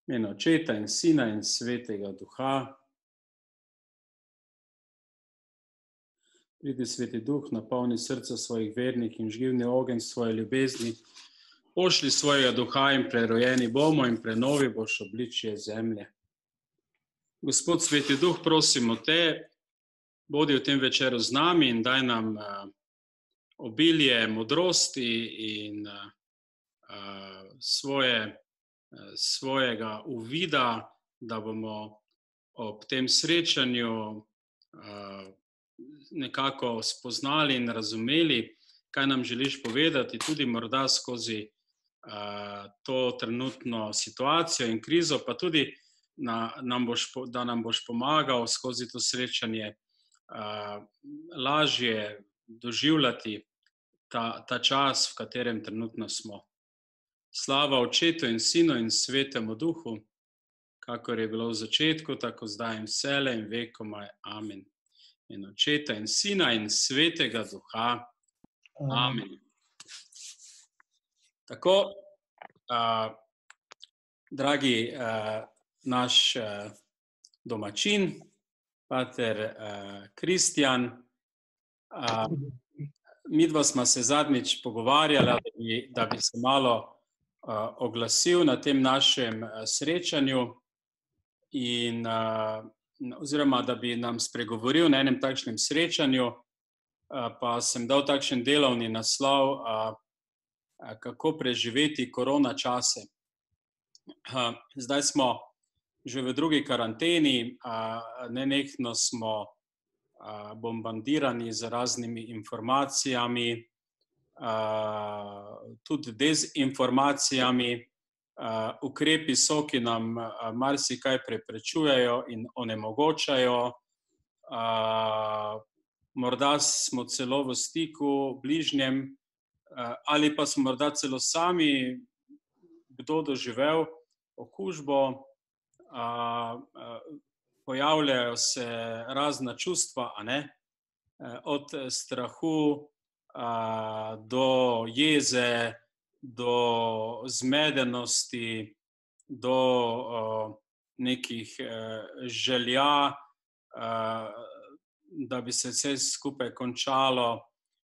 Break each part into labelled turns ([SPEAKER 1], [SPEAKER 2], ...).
[SPEAKER 1] V imenu Očeta in Sina in Svetega Duha. Pridi, Sveti Duh, napolni srca svojih vernih in žgivni ogenj svoje ljubezni. Pošli svojega duha in prerojeni bomo in prenovi boš obličje zemlje. Gospod Sveti Duh, prosimo te, bodi v tem večeru z nami in daj nam obilje modrosti in svojega uvida, da bomo ob tem srečanju nekako spoznali in razumeli, kaj nam želiš povedati, tudi morda skozi to trenutno situacijo in krizo, pa tudi, da nam boš pomagal skozi to srečanje lažje doživljati ta čas, v katerem trenutno smo. Slava Očetu in Sinu in Svetemu Duhu, kakor je bilo v začetku, tako zdaj in vselej in vekomaj. Amen. In Očeta in Sina in Svetega Duha. Amen. Tako, dragi naš domačin, pater Kristjan, midva sva se zadnjič pogovarjala, da bi se malo oglasil na tem našem srečanju in oziroma, da bi nam spregovoril na enem takšnem srečanju, pa sem dal takšen delovni naslov, kako preživeti korona čase. Zdaj smo že v drugi karanteni, nenehno smo bombardirani z raznimi informacijami, tudi dezinformacijami. Ukrepi so, ki nam marsikaj preprečujejo in onemogočajo. Morda smo celo v stiku bližnjem, ali pa smo morda celo sami kdo doživel okužbo. Pojavljajo se razna čustva, od strahu do jeze, do zmedenosti, do nekih želja, da bi se vse skupaj končalo.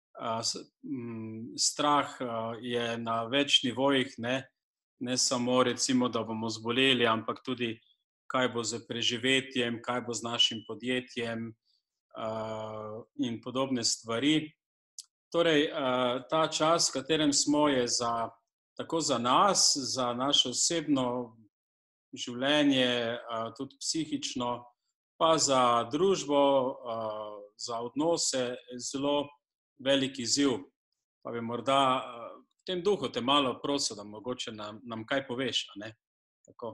[SPEAKER 1] Strah je na več nivojih, ne samo recimo, da bomo zboleli, ampak tudi kaj bo z preživetjem, kaj bo z našim podjetjem in podobne stvari. Torej, ta čas, v katerem smo, je tako za nas, za naše osebno življenje, tudi psihično, pa za družbo, za odnose zelo velik izziv. Pa bi morda v tem duhu te malo prosil, da mogoče nam kaj poveš, Tako.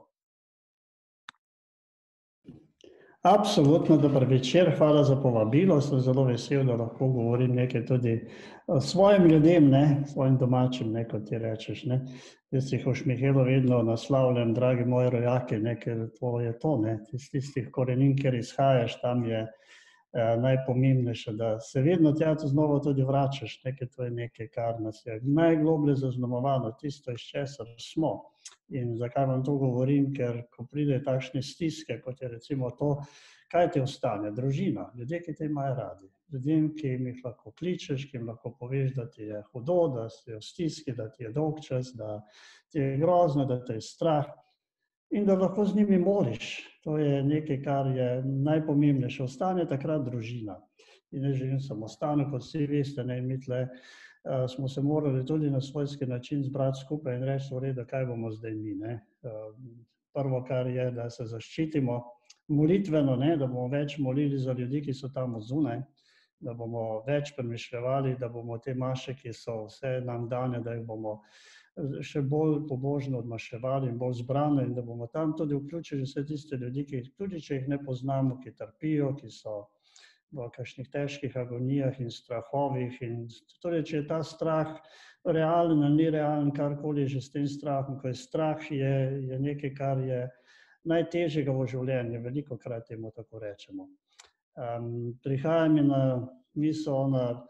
[SPEAKER 2] Absolutno, dober večer, hvala za povabilo, sem zelo vesel, da lahko govorim nekaj tudi svojim ljudem, svojim domačim, kot ti rečeš. Jaz jih v Šmihelu vedno naslavljam, dragi moji rojaki, ker to je to, iz tistih korenin, kjer izhajaš, tam je najpomembnejše, da se vedno tja znova tudi vračaš, to je nekaj, kar nas je najgloblje zaznamovano, tisto, iz česar smo. In zakaj vam to govorim, ker ko pride takšne stiske, kot je recimo to, kaj ti ostane? Družina, ljudje, ki te imajo radi. Ljudem, ki jih lahko kličeš, ki jim lahko poveš, da ti je hudo, da si v stiski, da ti je dolgčas, da ti je grozno, da te je strah in da lahko z njimi moliš. To je nekaj, kar je najpomembnejše. Ostane takrat družina. In jaz želim samo ostane, kot vsi veste, mi tle smo se morali tudi na svojski način zbrati skupaj in reči, v redu, kaj bomo zdaj mi. Prvo, kar je, da se zaščitimo molitveno, da bomo več molili za ljudi, ki so tam zunaj, da bomo več premišljevali, da bomo te maše, ki so vse nam dane, da jih bomo še bolj pobožno odmaševali in bolj zbrane in da bomo tam tudi vključili vse tiste ljudi, ki tudi, če jih ne poznamo, ki trpijo, ki so v kakšnih težkih agonijah in strahovih. In torej, če je ta strah realen ali nerealen, karkoli že s tem strahom, ko je strah, je nekaj, kar je najtežjega v življenju, velikokrat temu tako rečemo. Prihaja mi na misel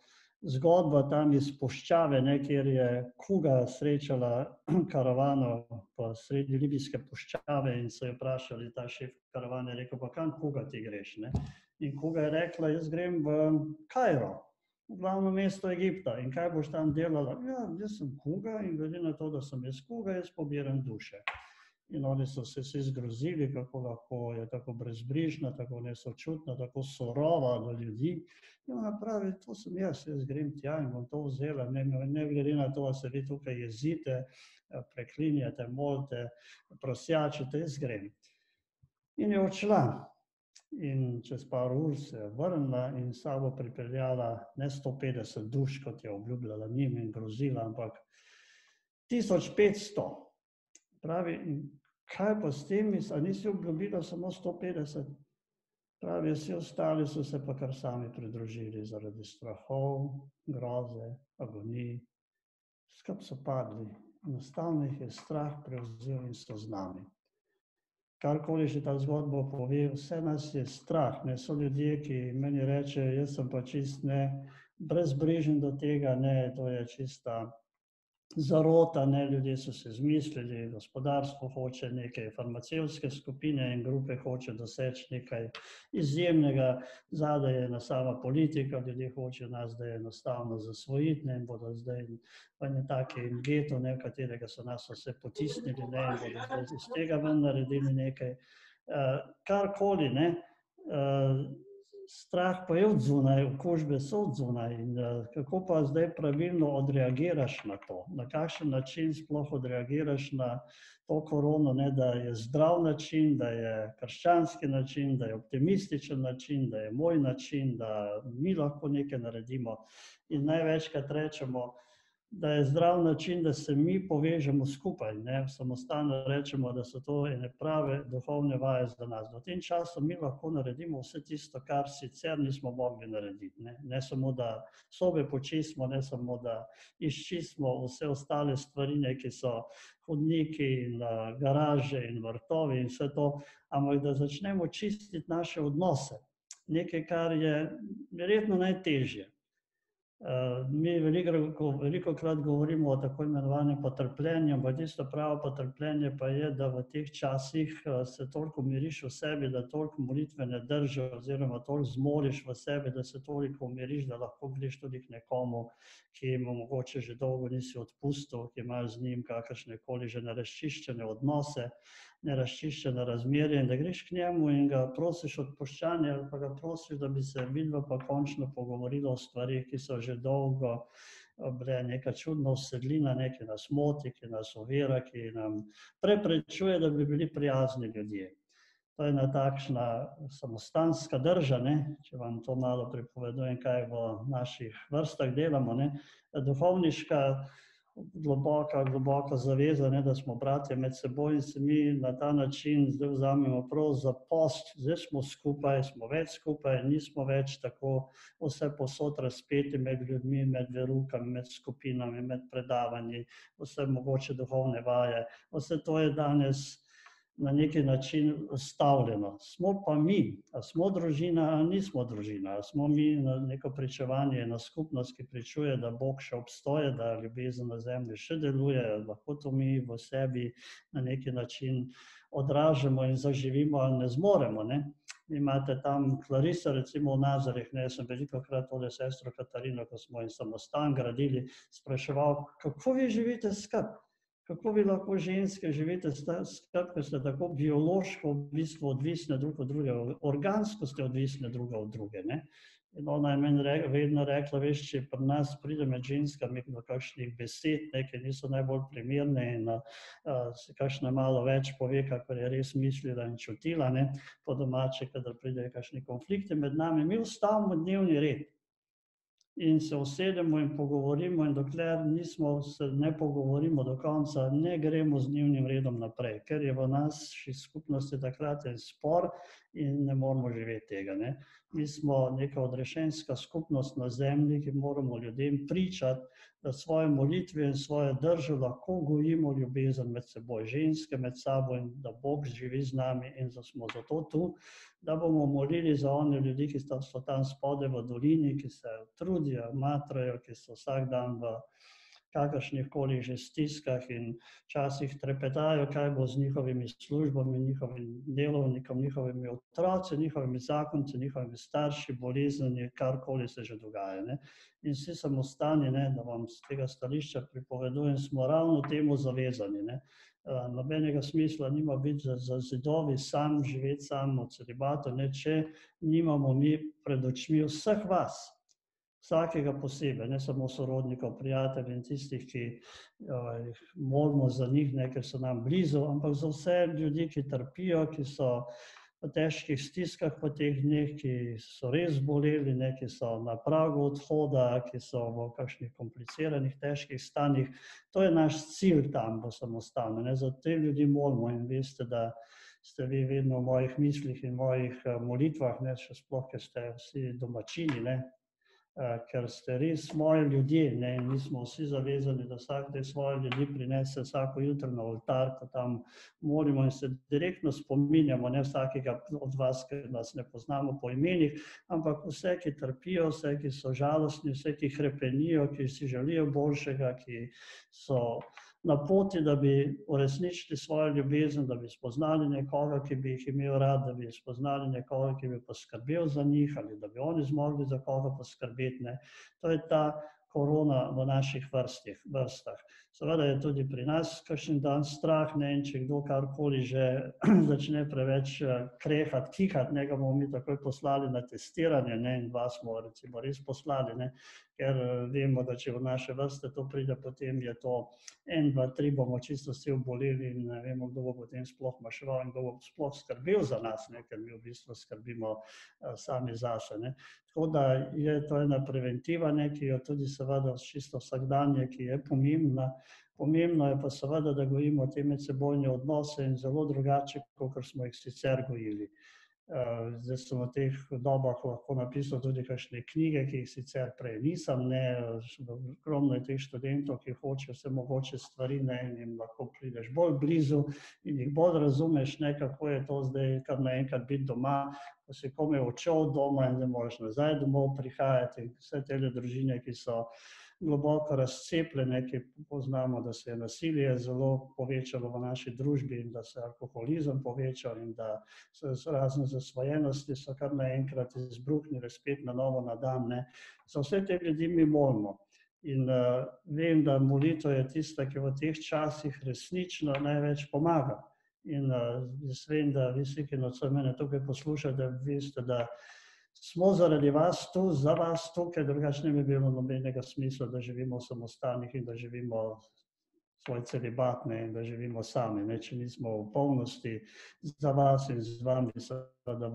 [SPEAKER 2] zgodba tam iz puščave, kjer je kuga srečala karavano po sredi libijske puščave in so jo vprašali, ta šef karavane je rekel, pa kam kuga ti greš? In kuga je rekla, jaz grem v Kairo, v glavno mesto Egipta. In kaj boš tam delala? Ja, jaz sem kuga in glede na to, da sem jaz kuga, jaz pobiram duše. In oni so se vsi zgrozili, kako lahko je tako brezbrižna, tako nesočutna, tako surova do ljudi. In ona pravi, to sem jaz grem tja in bom to vzela, ne glede na to, da se vi tukaj jezite, preklinjate, molite, prosjačite, jaz grem. In je odšla. In čez par ur se je vrnila in s sabo pripeljala ne 150 duš, kot je obljubljala njim in grozila, ampak 1500. Pravi, kaj pa s tem, a nisi obljubila samo 150? Pravi, vsi ostali so se pa kar sami pridružili zaradi strahov, groze, agonij. Skup so padli. Enostavno jih je strah prevzel in so z nami. Karkoli že ta zgodba pove, vse nas je strah. So ljudje, ki meni reče, jaz sem pa čist brezbrižen do tega, to je čista zarota, ljudje so se zmislili, gospodarstvo hoče neke farmacevtske skupine in grupe hoče doseči nekaj izjemnega, zadaj je ena sama politika, ljudje hočejo nas, da je enostavno zasvojiti, in bodo zdaj v ene take geto, v katerega so nas vse potisnili, in bodo zdaj iz tega ven naredili nekaj. Karkoli, strah pa je od zunaj, okužbe so od zunaj in kako pa zdaj pravilno odreagiraš na to, na kakšen način sploh odreagiraš na to korono, da je zdrav način, da je krščanski način, da je optimističen način, da je moj način, da mi lahko nekaj naredimo in največkrat rečemo, da je zdrav način, da se mi povežemo skupaj, samostalno rečemo, da so to ene prave duhovne vaje za nas. V tem času mi lahko naredimo vse tisto, kar sicer nismo mogli narediti. Ne samo, da sobe počistimo, ne samo, da izčistimo vse ostale stvari, ki so hodniki in garaže in vrtovi in vse to, ampak da začnemo čistiti naše odnose. Nekaj, kar je verjetno najtežje. Mi velikokrat govorimo o tako imenovanem potrpljenju, ampak tisto pravo potrpljenje pa je, da v teh časih se toliko umiriš v sebi, da toliko molitve ne držijo oziroma toliko zmoriš v sebi, da se toliko umiriš, da lahko greš tudi k nekomu, ki mu mogoče že dolgo nisi odpustil, ki imaš z njim kakršnekoli že nerazčiščene odnose, nerazčiščene razmerje in da greš k njemu in ga prosiš odpuščanje ali pa ga prosiš, da bi se vidva pa končno pogovorila o stvarih, ki so že dolgo bile neka čudna usedlina, ki nas moti, ki nas ovira, ki nam preprečuje, da bi bili prijazni ljudje. To je ena takšna samostanska drža, če vam to malo pripovedujem, kaj v naših vrstah delamo, duhovniška globoka zaveza, da smo bratje med seboj in se mi na ta način zdaj vzamemo prav za post, zdaj smo skupaj, smo več skupaj, nismo več tako vse posod razpeti med ljudmi, med verukami, med skupinami, med predavanji, vse mogoče duhovne vaje. Vse to je danes na neki način ustavljeno. Smo pa mi, a smo družina, a nismo družina, a smo mi na neko pričevanje, na skupnost, ki pričuje, da Bog še obstoje, da ljubezen na zemlji še deluje, lahko to mi v sebi na neki način odražamo in zaživimo, ali ne zmoremo. Imate tam Clarisa, recimo v Nazarih, sem velikokrat tole sestro Katarino, ko smo in samostan gradili, spraševal, kako vi živite skupaj? Kako vi lahko ženske živite skupaj, ko ste tako biološko v bistvu odvisne drug od druge, organsko ste odvisne druga od druge. In ona je meni vedno rekla, veš, če pri nas pride med ženskami do kakšnih besed, ki niso najbolj primerne in se kakšna malo več pove, kakor je res mislila in čutila, po domače, kadar pridejo kakšni konflikti med nami, mi ustavimo dnevni red. In se usedemo in pogovorimo in dokler se ne pogovorimo do konca, ne gremo z dnevnim redom naprej, ker je v naši skupnosti takrat en spor in ne moramo živeti tega, ne. Mi smo neka odrešenska skupnost na zemlji, ki moramo ljudem pričati, da svoje molitve in svojo držo lahko gojimo ljubezen med seboj, ženske med sabo in da Bog živi z nami in da smo zato tu, da bomo molili za one ljudi, ki so tam spodaj v dolini, ki se trudijo, matrajo, ki so vsak dan v kakršnih koli že stiskah in včasih trepetajo, kaj bo z njihovimi službami, njihovim delovnikom, njihovimi otroci, njihovimi zakonci, njihovimi starši, bolezni, karkoli se že dogaja, ne. In vsi samostani, ne, da vam z tega stališča pripovedujem, smo ravno temu zavezani, ne. Nobenega smisla nima biti za zidovi sam, živeti sam v celibatu, ne, če nimamo mi pred očmi vseh vas, vsakega posebej, ne samo sorodnikov, prijateljev in tistih, ki molimo za njih, ne, ker so nam blizu, ampak za vse ljudi, ki trpijo, ki so v težkih stiskah po teh dneh, ki so res zboleli, ne, ki so na pragu odhoda, ki so v kakšnih kompliciranih, težkih stanjih. To je naš cilj tam v samostanu, ne, za te ljudi molimo in veste, da ste vi vedno v mojih mislih in mojih molitvah, ne, še sploh, ker ste vsi domačini, ne, ker ste res moji ljudje, ne, in mi smo vsi zavezani, da vsak te svoje ljudi prinese vsako jutro na oltar, ko tam molimo in se direktno spominjamo, ne vsakega od vas, ker nas ne poznamo po imenih, ampak vse, ki trpijo, vse, ki so žalostni, vse, ki hrepenijo, ki si želijo boljšega, ki so na poti, da bi uresničili svojo ljubezen, da bi spoznali nekoga, ki bi jih imel rad, da bi spoznali nekoga, ki bi poskrbel za njih, ali da bi oni zmogli za koga poskrbeti, ne. To je ta korona v naših vrstah. Seveda je tudi pri nas kakšen dan strah, ne, in če kdo karkoli že začne preveč krehati, kihati, ne, ga bomo mi takoj poslali na testiranje, ne, in dva smo recimo res poslali, ne, ker vemo, da če v naše vrste to pride, potem je to 1, 2, 3 bomo čisto vsi oboleli in ne vemo, kdo bo potem sploh maševal in kdo bo sploh skrbel za nas, ne, ker mi v bistvu skrbimo sami zase, ne. Tako da je to ena preventiva, ne, ki jo tudi seveda čisto vsakdanje, ki je pomembna. Pomembno je pa seveda, da gojimo te medsebojne odnose in zelo drugače, kakor smo jih sicer gojili. Zdaj sem v teh dobah lahko napisal tudi kakšne knjige, ki jih sicer prej nisem, ne, ogromno je teh študentov, ki hočejo vse mogoče stvari, ne, in jim lahko prideš bolj blizu in jih bolj razumeš, ne, kako je to zdaj kar naenkrat biti doma, ko si komaj odšel od doma in zdaj moraš nazaj domov prihajati, vse te družine, ki so globoko razcepljene, ki poznamo, da se je nasilje zelo povečalo v naši družbi in da se je alkoholizem povečal in da so razne zasvojenosti so kar naenkrat izbruhnile spet na novo na dan, ne. Za vse te ljudi mi molimo. In vem, da molitev je tista, ki v teh časih resnično največ pomaga. In jaz vem, da vi vsi, ki nocoj mene tukaj poslušate, veste, da smo zaradi vas tu, za vas tukaj, drugače ne bi bilo nobenega smisla, da živimo v samostanih in da živimo svoj celibat, ne, in da živimo sami, ne, če nismo v polnosti za vas in z vami, da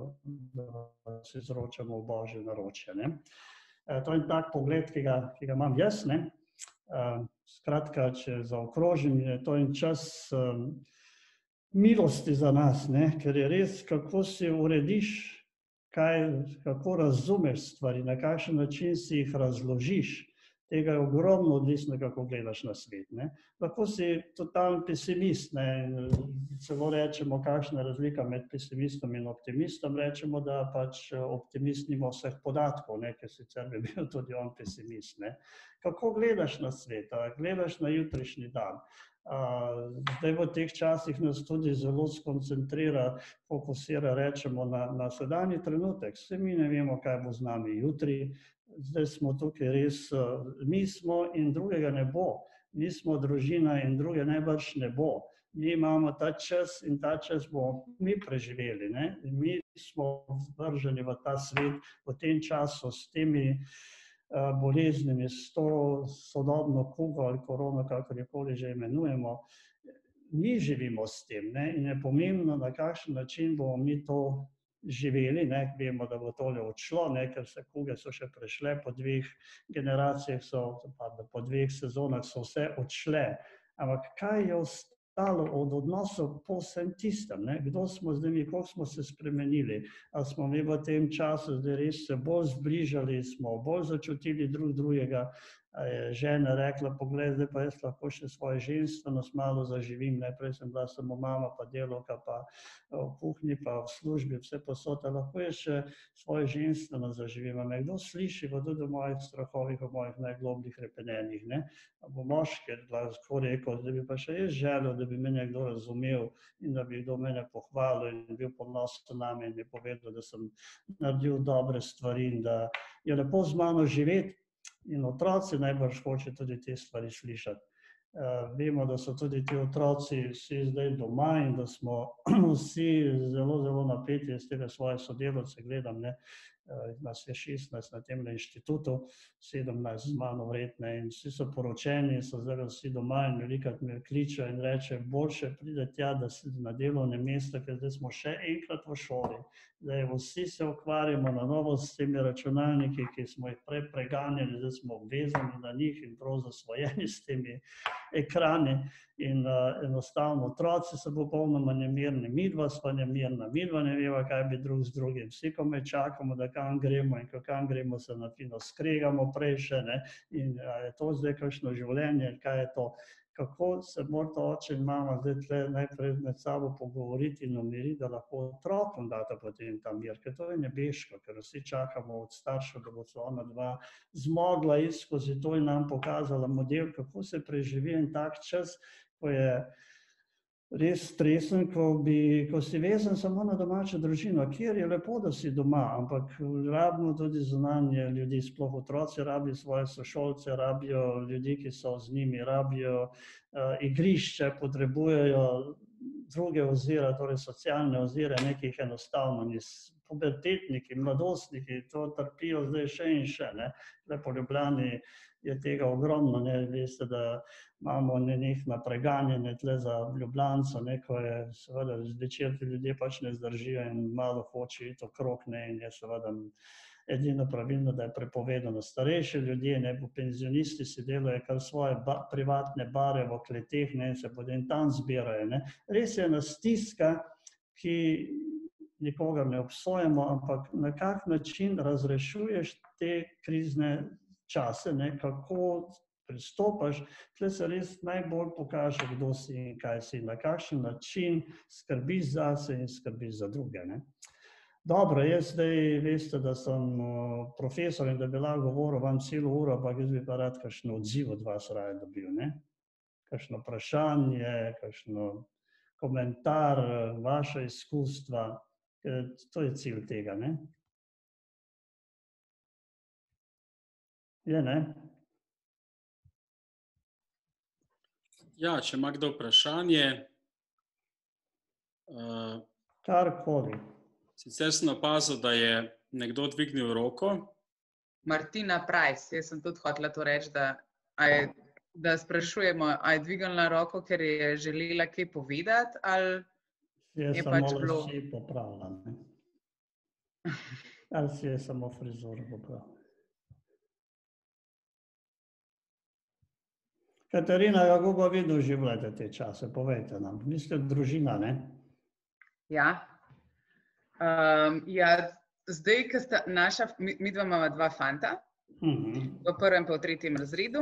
[SPEAKER 2] vas izročamo v Božje naročje, ne. To je tak pogled, ki ga imam jaz, ne. Skratka, če zaokrožim, je to en čas milosti za nas, ne, ker je res, kako si urediš, kako razumeš stvari, na kakšen način si jih razložiš, tega je ogromno odvisno, kako gledaš na svet, ne. Lahko si totalen pesimist, ne, celo rečemo, kakšna je razlika med pesimistom in optimistom, rečemo, da pač optimist nima vseh podatkov, ne, ker sicer bi bil tudi on pesimist, ne. Kako gledaš na svet, gledaš na jutrišnji dan? Zdaj v teh časih nas tudi zelo skoncentrira, fokusira, rečemo, na sedanji trenutek. Saj mi ne vemo, kaj bo z nami jutri, zdaj smo tukaj res, mi smo in drugega ne bo. Mi smo družina in druge najbrž ne bo. Mi imamo ta čas in ta čas bomo mi preživeli, ne. Mi smo vrženi v ta svet v tem času s temi boleznimi, s to sodobno kugo ali korono, kakorkoli že imenujemo. Mi živimo s tem, ne, in je pomembno, na kakšen način bomo mi to živeli, ne, vemo, da bo tole odšlo, ne, ker se kuge so še prešle, po 2 generacijah po 2 sezonah so vse odšle, ampak kaj je ostalo od odnosov po vsem tistem, ne? Kdo smo zdaj mi, koliko smo se spremenili, ali smo mi v tem času zdaj res se bolj zbližali, smo bolj začutili drugega, je žena rekla, poglej, zdaj pa jaz lahko še svojo ženstvenost malo zaživim, najprej sem bila samo mama, pa delavka, pa v kuhinji, pa v službi, vse posod, lahko jaz še svojo ženstvenost zaživim. Me kdo sliši v tudi mojih strahovih, v mojih najglobljih repenenjih, ne? Bo moški lahko rekel, da bi pa še jaz želel, da bi me nekdo razumel in da bi kdo mene pohvalil in bil ponosen name in mi povedal, da sem naredil dobre stvari in da je lepo z mano živeti. In otroci najbrž hoče tudi te stvari slišati. Vemo, da so tudi ti otroci vsi zdaj doma in da smo vsi zelo, zelo napeti, jaz tega svoje sodelavce gledam, ne, nas je 16 na tem inštitutu, 17 z mano vredne in vsi so poročeni, so zdaj vsi doma in velikrat me kličejo in reče, boljše pride tja, da si na delovnem mestu, ker zdaj smo še enkrat v šoli. Zdaj vsi se ukvarjamo na novo s temi računalniki, ki smo jih prej preganjali, zdaj smo obvezani na njih in prav zasvojeni s temi ekrani in enostavno otroci so popolnoma nemirni, midva sva nemirna, midva ne veva, kaj bi drug z drugim, vsi komaj čakamo, da kam gremo in kam gremo, se na fino skregamo prej še, ne, in je to zdaj kakšno življenje, kaj je to, kako se morata oče in mama zdaj tle najprej med sabo pogovoriti in umiriti, da lahko otrokom data potem ta mir, ker to je nebeško, ker vsi čakamo od staršev, da bo se ona dva zmogla iti skozi to in nam pokazala model, kako se preživi en tak čas, ko je res stresen, ko si vezan samo na domačo družino, kjer je lepo, da si doma, ampak rabimo tudi zunanje ljudi, sploh otroci rabijo svoje sošolce, rabijo ljudi, ki so z njimi, rabijo igrišče, potrebujejo druge ozire, torej socialne ozire, nekih enostavno ni. Pubertetniki, mladostniki to trpijo zdaj še in še, ne. Le po Ljubljani je tega ogromno, ne, veste, da imamo nenehna preganjanje tle za Ljubljanco, ne, ko je seveda zvečer ti ljudje pač ne zdržijo in malo hoče iti okrog, ne, in je seveda edino pravilno, da je prepovedano. Starejši ljudje, ne, penzionisti si delajo kar svoje privatne bare v kleteh, ne, in se potem tam zbirajo, ne. Res je ena stiska, ki nikogar ne obsojamo, ampak na kak način razrešuješ te krizne čase, ne, kako pristopaš, tle se res najbolj pokaže, kdo si in kaj si, na kakšen način skrbiš zase in skrbiš za druge, ne. Dobro, jaz zdaj veste, da sem profesor in da bi lahko govoril vam celo uro, ampak jaz bi pa rad kakšen odziv od vas raje dobil, ne. Kakšno vprašanje, kakšno komentar, vaša izkustva, to je cilj tega, ne. Je, ne?
[SPEAKER 1] Ja, če ima kdo vprašanje.
[SPEAKER 2] Karkoli.
[SPEAKER 1] Sicer sem opazil, da je nekdo dvignil roko.
[SPEAKER 3] Martina Prajs, jaz sem tudi hotela to reči, da sprašujemo, a je dvignila roko, ker je želela kaj povedati, ali je pač bilo...
[SPEAKER 2] Si je popravila, ne? Ali si je samo frizuro popravila? Katarina, kako pa vi doživljate te čase? Povejte nam. Vi ste družina, ne?
[SPEAKER 3] Ja. Ja, zdaj, ko sta naša, mi dva imamo dva fanta, v prvem pa v tretjem razredu,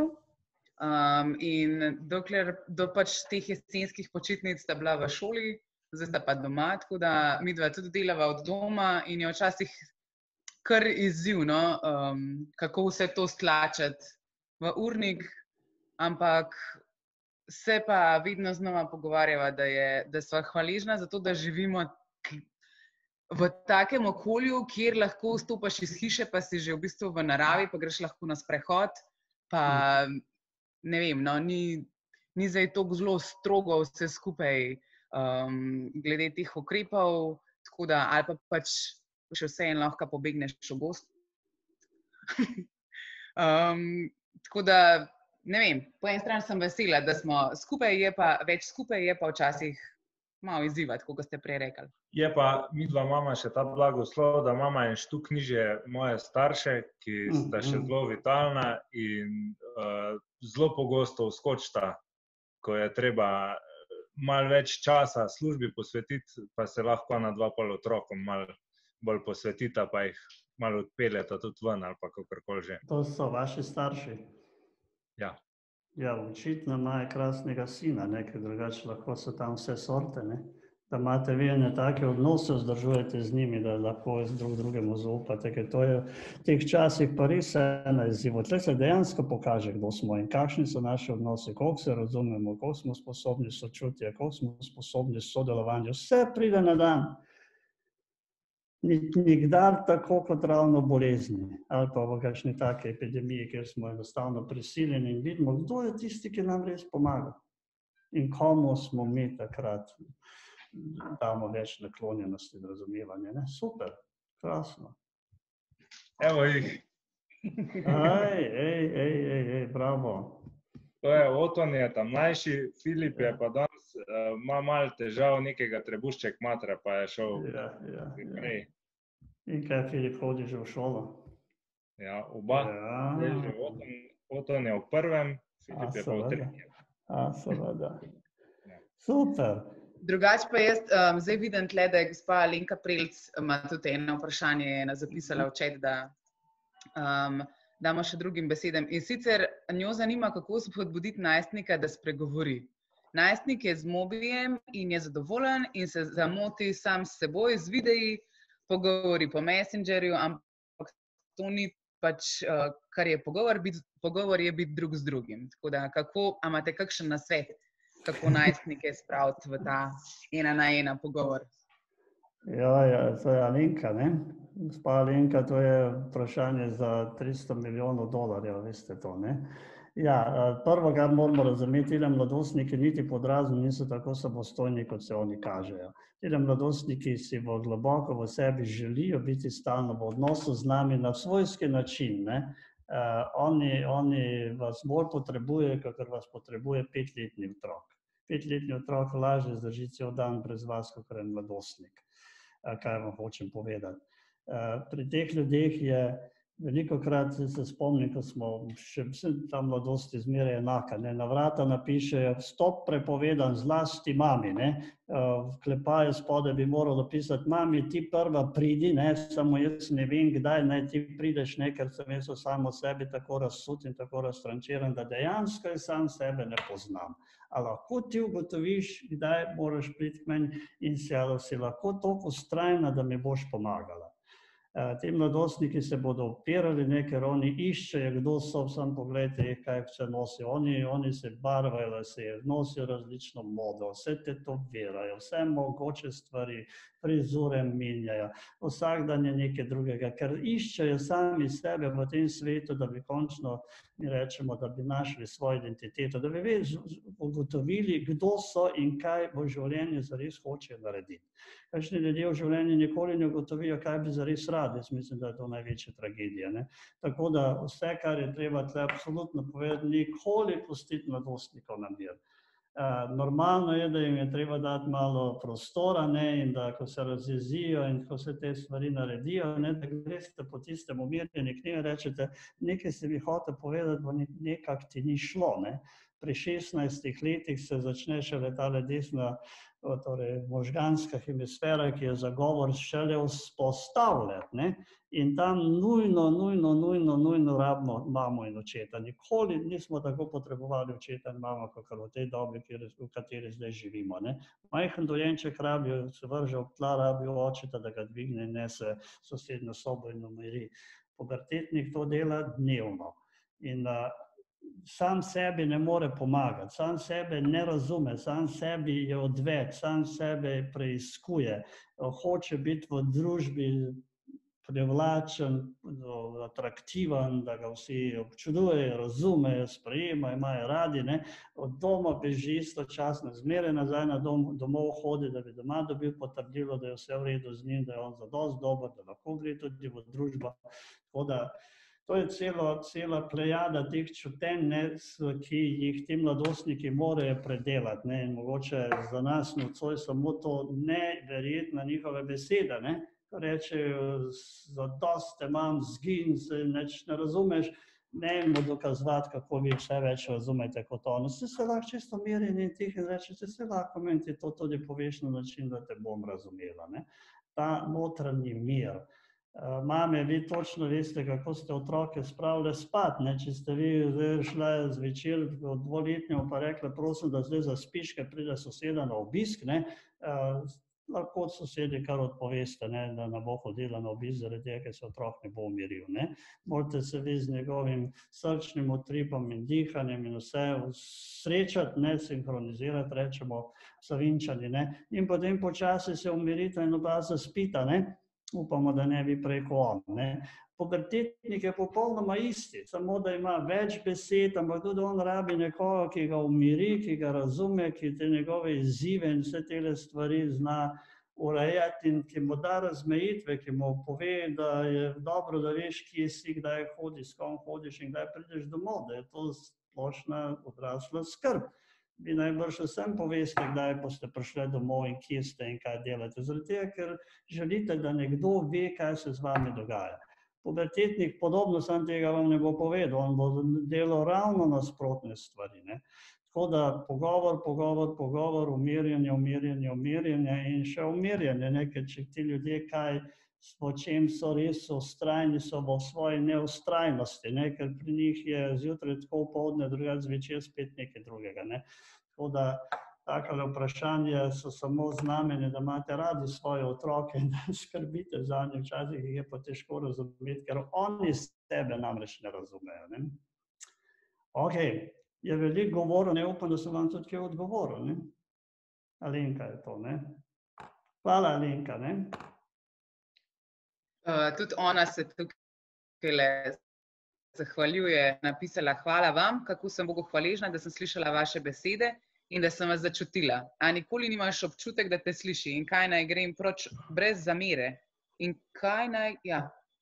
[SPEAKER 3] in dokler do pač teh jesenskih počitnic sta bila v šoli, zdaj sta pa doma, tako da mi dva tudi delava od doma in je včasih kar izziv, no, kako vse to stlačiti v urnik, ampak se pa vedno znova pogovarjava, da sva hvaležna za to, da živimo v takem okolju, kjer lahko vstopaš iz hiše, pa si že v bistvu v naravi, pa greš lahko na sprehod, pa ne vem, no, ni zdaj toliko zelo strogo vse skupaj glede teh ukrepov, tako da, ali pa pač še vseeno lahko pobegneš v gozd. Tako da, ne vem, po eni strani sem vesela, da smo skupaj, več skupaj je pa včasih malo izziva, tako kot ste prej rekli.
[SPEAKER 4] Je pa midva mama še ta blagoslov, da mama en štuk nižje moje starše, ki sta še zelo vitalna in zelo pogosto vskočita, ko je treba malo več časa službi posvetiti, pa se lahko na dva pol otrokom malo bolj posvetita, pa jih malo odpeljata tudi ven ali pa kakorkoli že.
[SPEAKER 2] To so vaši starši?
[SPEAKER 4] Ja.
[SPEAKER 2] Ja, očitno imajo krasnega sina, ker drugače lahko so tam vse sorte, da imate vi ene take odnose, vzdržujete z njimi, da lahko drug drugemu zaupate, ker to je v teh časih pa res ena izziv. Tle se dejansko pokaže, kdo smo in kakšni so naši odnosi, koliko se razumemo, koliko smo sposobni sočutja, koliko smo sposobni sodelovanja. Vse pride na dan. Nikdar tako kot ravno bolezni ali pa v kakšni take epidemiji, kjer smo enostavno prisiljeni in vidimo, kdo je tisti, ki nam res pomaga in komu smo mi takrat damo več naklonjenosti in razumevanja. Super, krasno.
[SPEAKER 4] Evo jih.
[SPEAKER 2] Bravo.
[SPEAKER 4] To je Oton, je tam mlajši, Filip je pa danes, ima malo težav, nekega trebušček matra, pa je šel prej.
[SPEAKER 2] In kaj, Filip, hodi že v šolo?
[SPEAKER 4] Ja, oba. Oton je v prvem, Filip je pa v tretjem.
[SPEAKER 2] Seveda. Super.
[SPEAKER 3] Drugače pa jaz zdaj vidim tle, da je gospa Alenka Prelc ima tudi eno vprašanje, je zapisala v chat, da damo še drugim besedam. In sicer njo zanima, kako spodbuditi najstnika, da spregovori. Najstnik je z mobijem in je zadovoljen in se zamoti sam s seboj, z videi, pogovori po Messengerju, ampak to ni pač, kar je pogovor, pogovor je biti drug z drugim. Tako da, a imate kakšen nasvet, kako najstnike spraviti v ta 1-na-1 pogovor?
[SPEAKER 2] Ja, to je Alenka, Gospa Alenka, to je vprašanje za $300 milijonov, veste to, Ja, prvo, kar moramo razumeti, tile mladostniki niti pod razum niso tako samostojni, kot se oni kažejo. Tile mladostniki si globoko v sebi želijo biti stalno v odnosu z nami na svojski način, Oni vas bolj potrebujejo, kakor vas potrebuje 5-letni otrok. 5-letni otrok lažje zdrži cel dan brez vas, kakor je mladostnik. Kaj vam hočem povedati. Pri teh ljudeh je velikokrat, se spomnim, ko smo še ta mladosti zmeraj enaka, na vrata napišejo stop prepovedan, zlasti mami, v klepaju spodaj bi moralo pisati mami, ti prva pridi, samo jaz ne vem, kdaj naj ti prideš, ker sem jaz samo sebi tako razsut in tako raztrančiran, da dejansko jaz sam sebe ne poznam. A lahko ti ugotoviš, kdaj moraš priti k meni in si lahko toliko vztrajna, da mi boš pomagala. Ti mladostniki se bodo opirali, ker oni iščejo, kdo so, samo pogledajte, kaj vse nosijo. Oni se barvajo lase, nosijo različno modo, vse tetovirajo, vse mogoče stvari, frizure menjajo, vsak dan je nekaj drugega, ker iščejo sami sebe v tem svetu, da bi končno, mi rečemo, da bi našli svojo identiteto, da bi ugotovili, kdo so in kaj v življenju zares hočejo narediti. Kakšni ljudje v življenju nikoli ne ugotovijo, kaj bi zares radi. Jaz mislim, da je to največja tragedija. Tako da vse, kar je treba tle absolutno povedati, nikoli pustiti mladostnikov na mir. Normalno je, da jim je treba dati malo prostora in da ko se razjezijo in ko se te stvari naredijo, da greste po tistem umirjeni knjigi in rečete, nekaj si mi hotel povedati, bo nekako ti ni šlo. Pri 16 letih se začne šele tale desna, torej možganska hemisfera, ki je za govor šele vzpostavljati. In tam nujno rabimo mamo in očeta. Nikoli nismo tako potrebovali očeta in mamo, kot v tej dobi, v kateri zdaj živimo. Majhen dojenček rabijo, se vrže ob tla, rabijo očeta, da ga dvigne in nese sosednjo sobo in umiri. Pubertetnik to dela dnevno. In sam sebi ne more pomagati, sam sebe ne razume, sam sebi je odveč, sam sebe preiskuje, hoče biti v družbi privlačen, atraktiven, da ga vsi občudujejo, razumejo, sprejemajo, imajo radi. Od doma beži istočasno, zmeraj nazaj na domov hodi, da bi doma dobil potrdilo, da je vse v redu z njim, da je on zadosti dober, da lahko gre tudi v družbo. Tako da to je cela plejada teh čutenj, ki jih ti mladostniki morajo predelati. In mogoče za nas nocoj samo to neverjetna njihove besede, ko rečejo, zadosti imam, zgin se, nič ne razumeš, ne mu dokazovati, kako vi vse več razumete kot ono. Se lahko čisto mirjen in tih in rečete, se lahko meni ti to tudi poveš na način, da te bom razumela. Ne? Ta notranji mir. Mame, vi točno veste, kako ste otroke spravili spat. Ne? Če ste vi šla zvečer od 2-letnega pa rekla, prosim, da zdaj zaspiš, ker pride soseda na obisk, ne? Lahko od sosedi kar odpoveste, ne? Da ne bo hodila na obisk, zaradi tega, ker se otrok ne bo umiril. Ne? Morate se vi z njegovim srčnim utripom in dihanjem in vse srečati, ne? Sinhronizirati, rečemo Savinjčani. Ne? In potem počasi se umirite in oba zaspita, ne? Upamo, da ne bi preko on. Ne? Pubertetnik je popolnoma isti, samo da ima več besed, ampak tudi on rabi nekoga, ki ga umiri, ki ga razume, ki te njegove izzive in vse te stvari zna urejati in ki mu da razmejitve, ki mu pove, da je dobro, da veš, kje si, kdaj hodiš, s kom hodiš in kdaj prideš domov, da je to splošna odrasla skrb. Vi najbrž vsem poveste, kdaj boste prišli domov in kje ste in kaj delate. Zaradi tega, ker želite, da nekdo ve, kaj se z vami dogaja. Pubertetnik podobno sam tega vam ne bo povedal, on bo delal ravno nasprotne stvari. Ne? Tako da pogovor, umirjanje in še umirjanje. Ne? Ker če ti ljudje po čem so res ustrajni, so v svoji neustrajnosti, ne? Ker pri njih je zjutraj tako, popoldne, drugače zvečer spet nekaj drugega. Ne? Tako da takale vprašanja so samo znamenje, da imate radi svoje otroke in da skrbite za nje, včasih jih je pa težko razumeti, ker oni sebe namreč ne razumejo. Ne? Ok, je veliko govoril, ne upam, da sem vam tudi kaj odgovoril. Ne? Alenka je to, ne? Hvala, Alenka, ne?
[SPEAKER 3] Tudi ona se tukaj zahvaljuje, napisala, hvala vam, kako sem Bogu hvaležna, da sem slišala vaše besede in da sem vas začutila. A nikoli nimaš občutek, da te sliši in kaj naj grem proč brez zamere. In kaj naj, ja.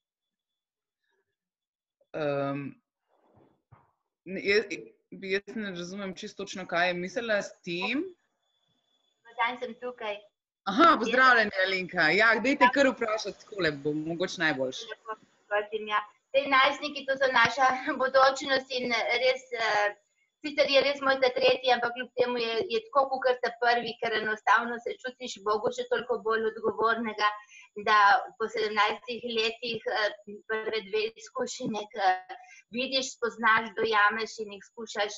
[SPEAKER 3] Jaz ne razumem čisto točno, kaj je mislila s tem.
[SPEAKER 5] Dan sem tukaj.
[SPEAKER 3] Aha, pozdravljeni, Alenka. Ja, dajte kar vprašati, takole bo mogoče najboljše.
[SPEAKER 5] Te najstniki, to so naša bodočnost in res, sicer je res moj ta tretji, ampak kljub temu je tako, kot ta prvi, ker enostavno se čutiš Bogu še toliko bolj odgovornega, da po 17 letih prve 2 izkušnje vidiš, spoznaš, dojameš in jih skušaš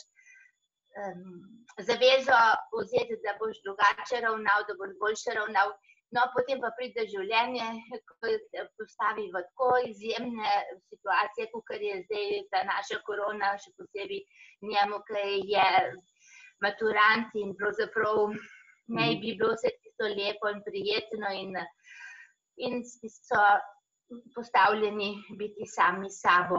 [SPEAKER 5] zavezo vzeti, da boš drugače ravnal, da boš boljše ravnal. No, potem pa pride življenje, ko postavi v tako izjemne situacije, kot je zdaj ta naša korona, še posebej njemu, ki je maturant in pravzaprav ne bi bilo vse tisto lepo in prijetno in so postavljeni biti sami s sabo.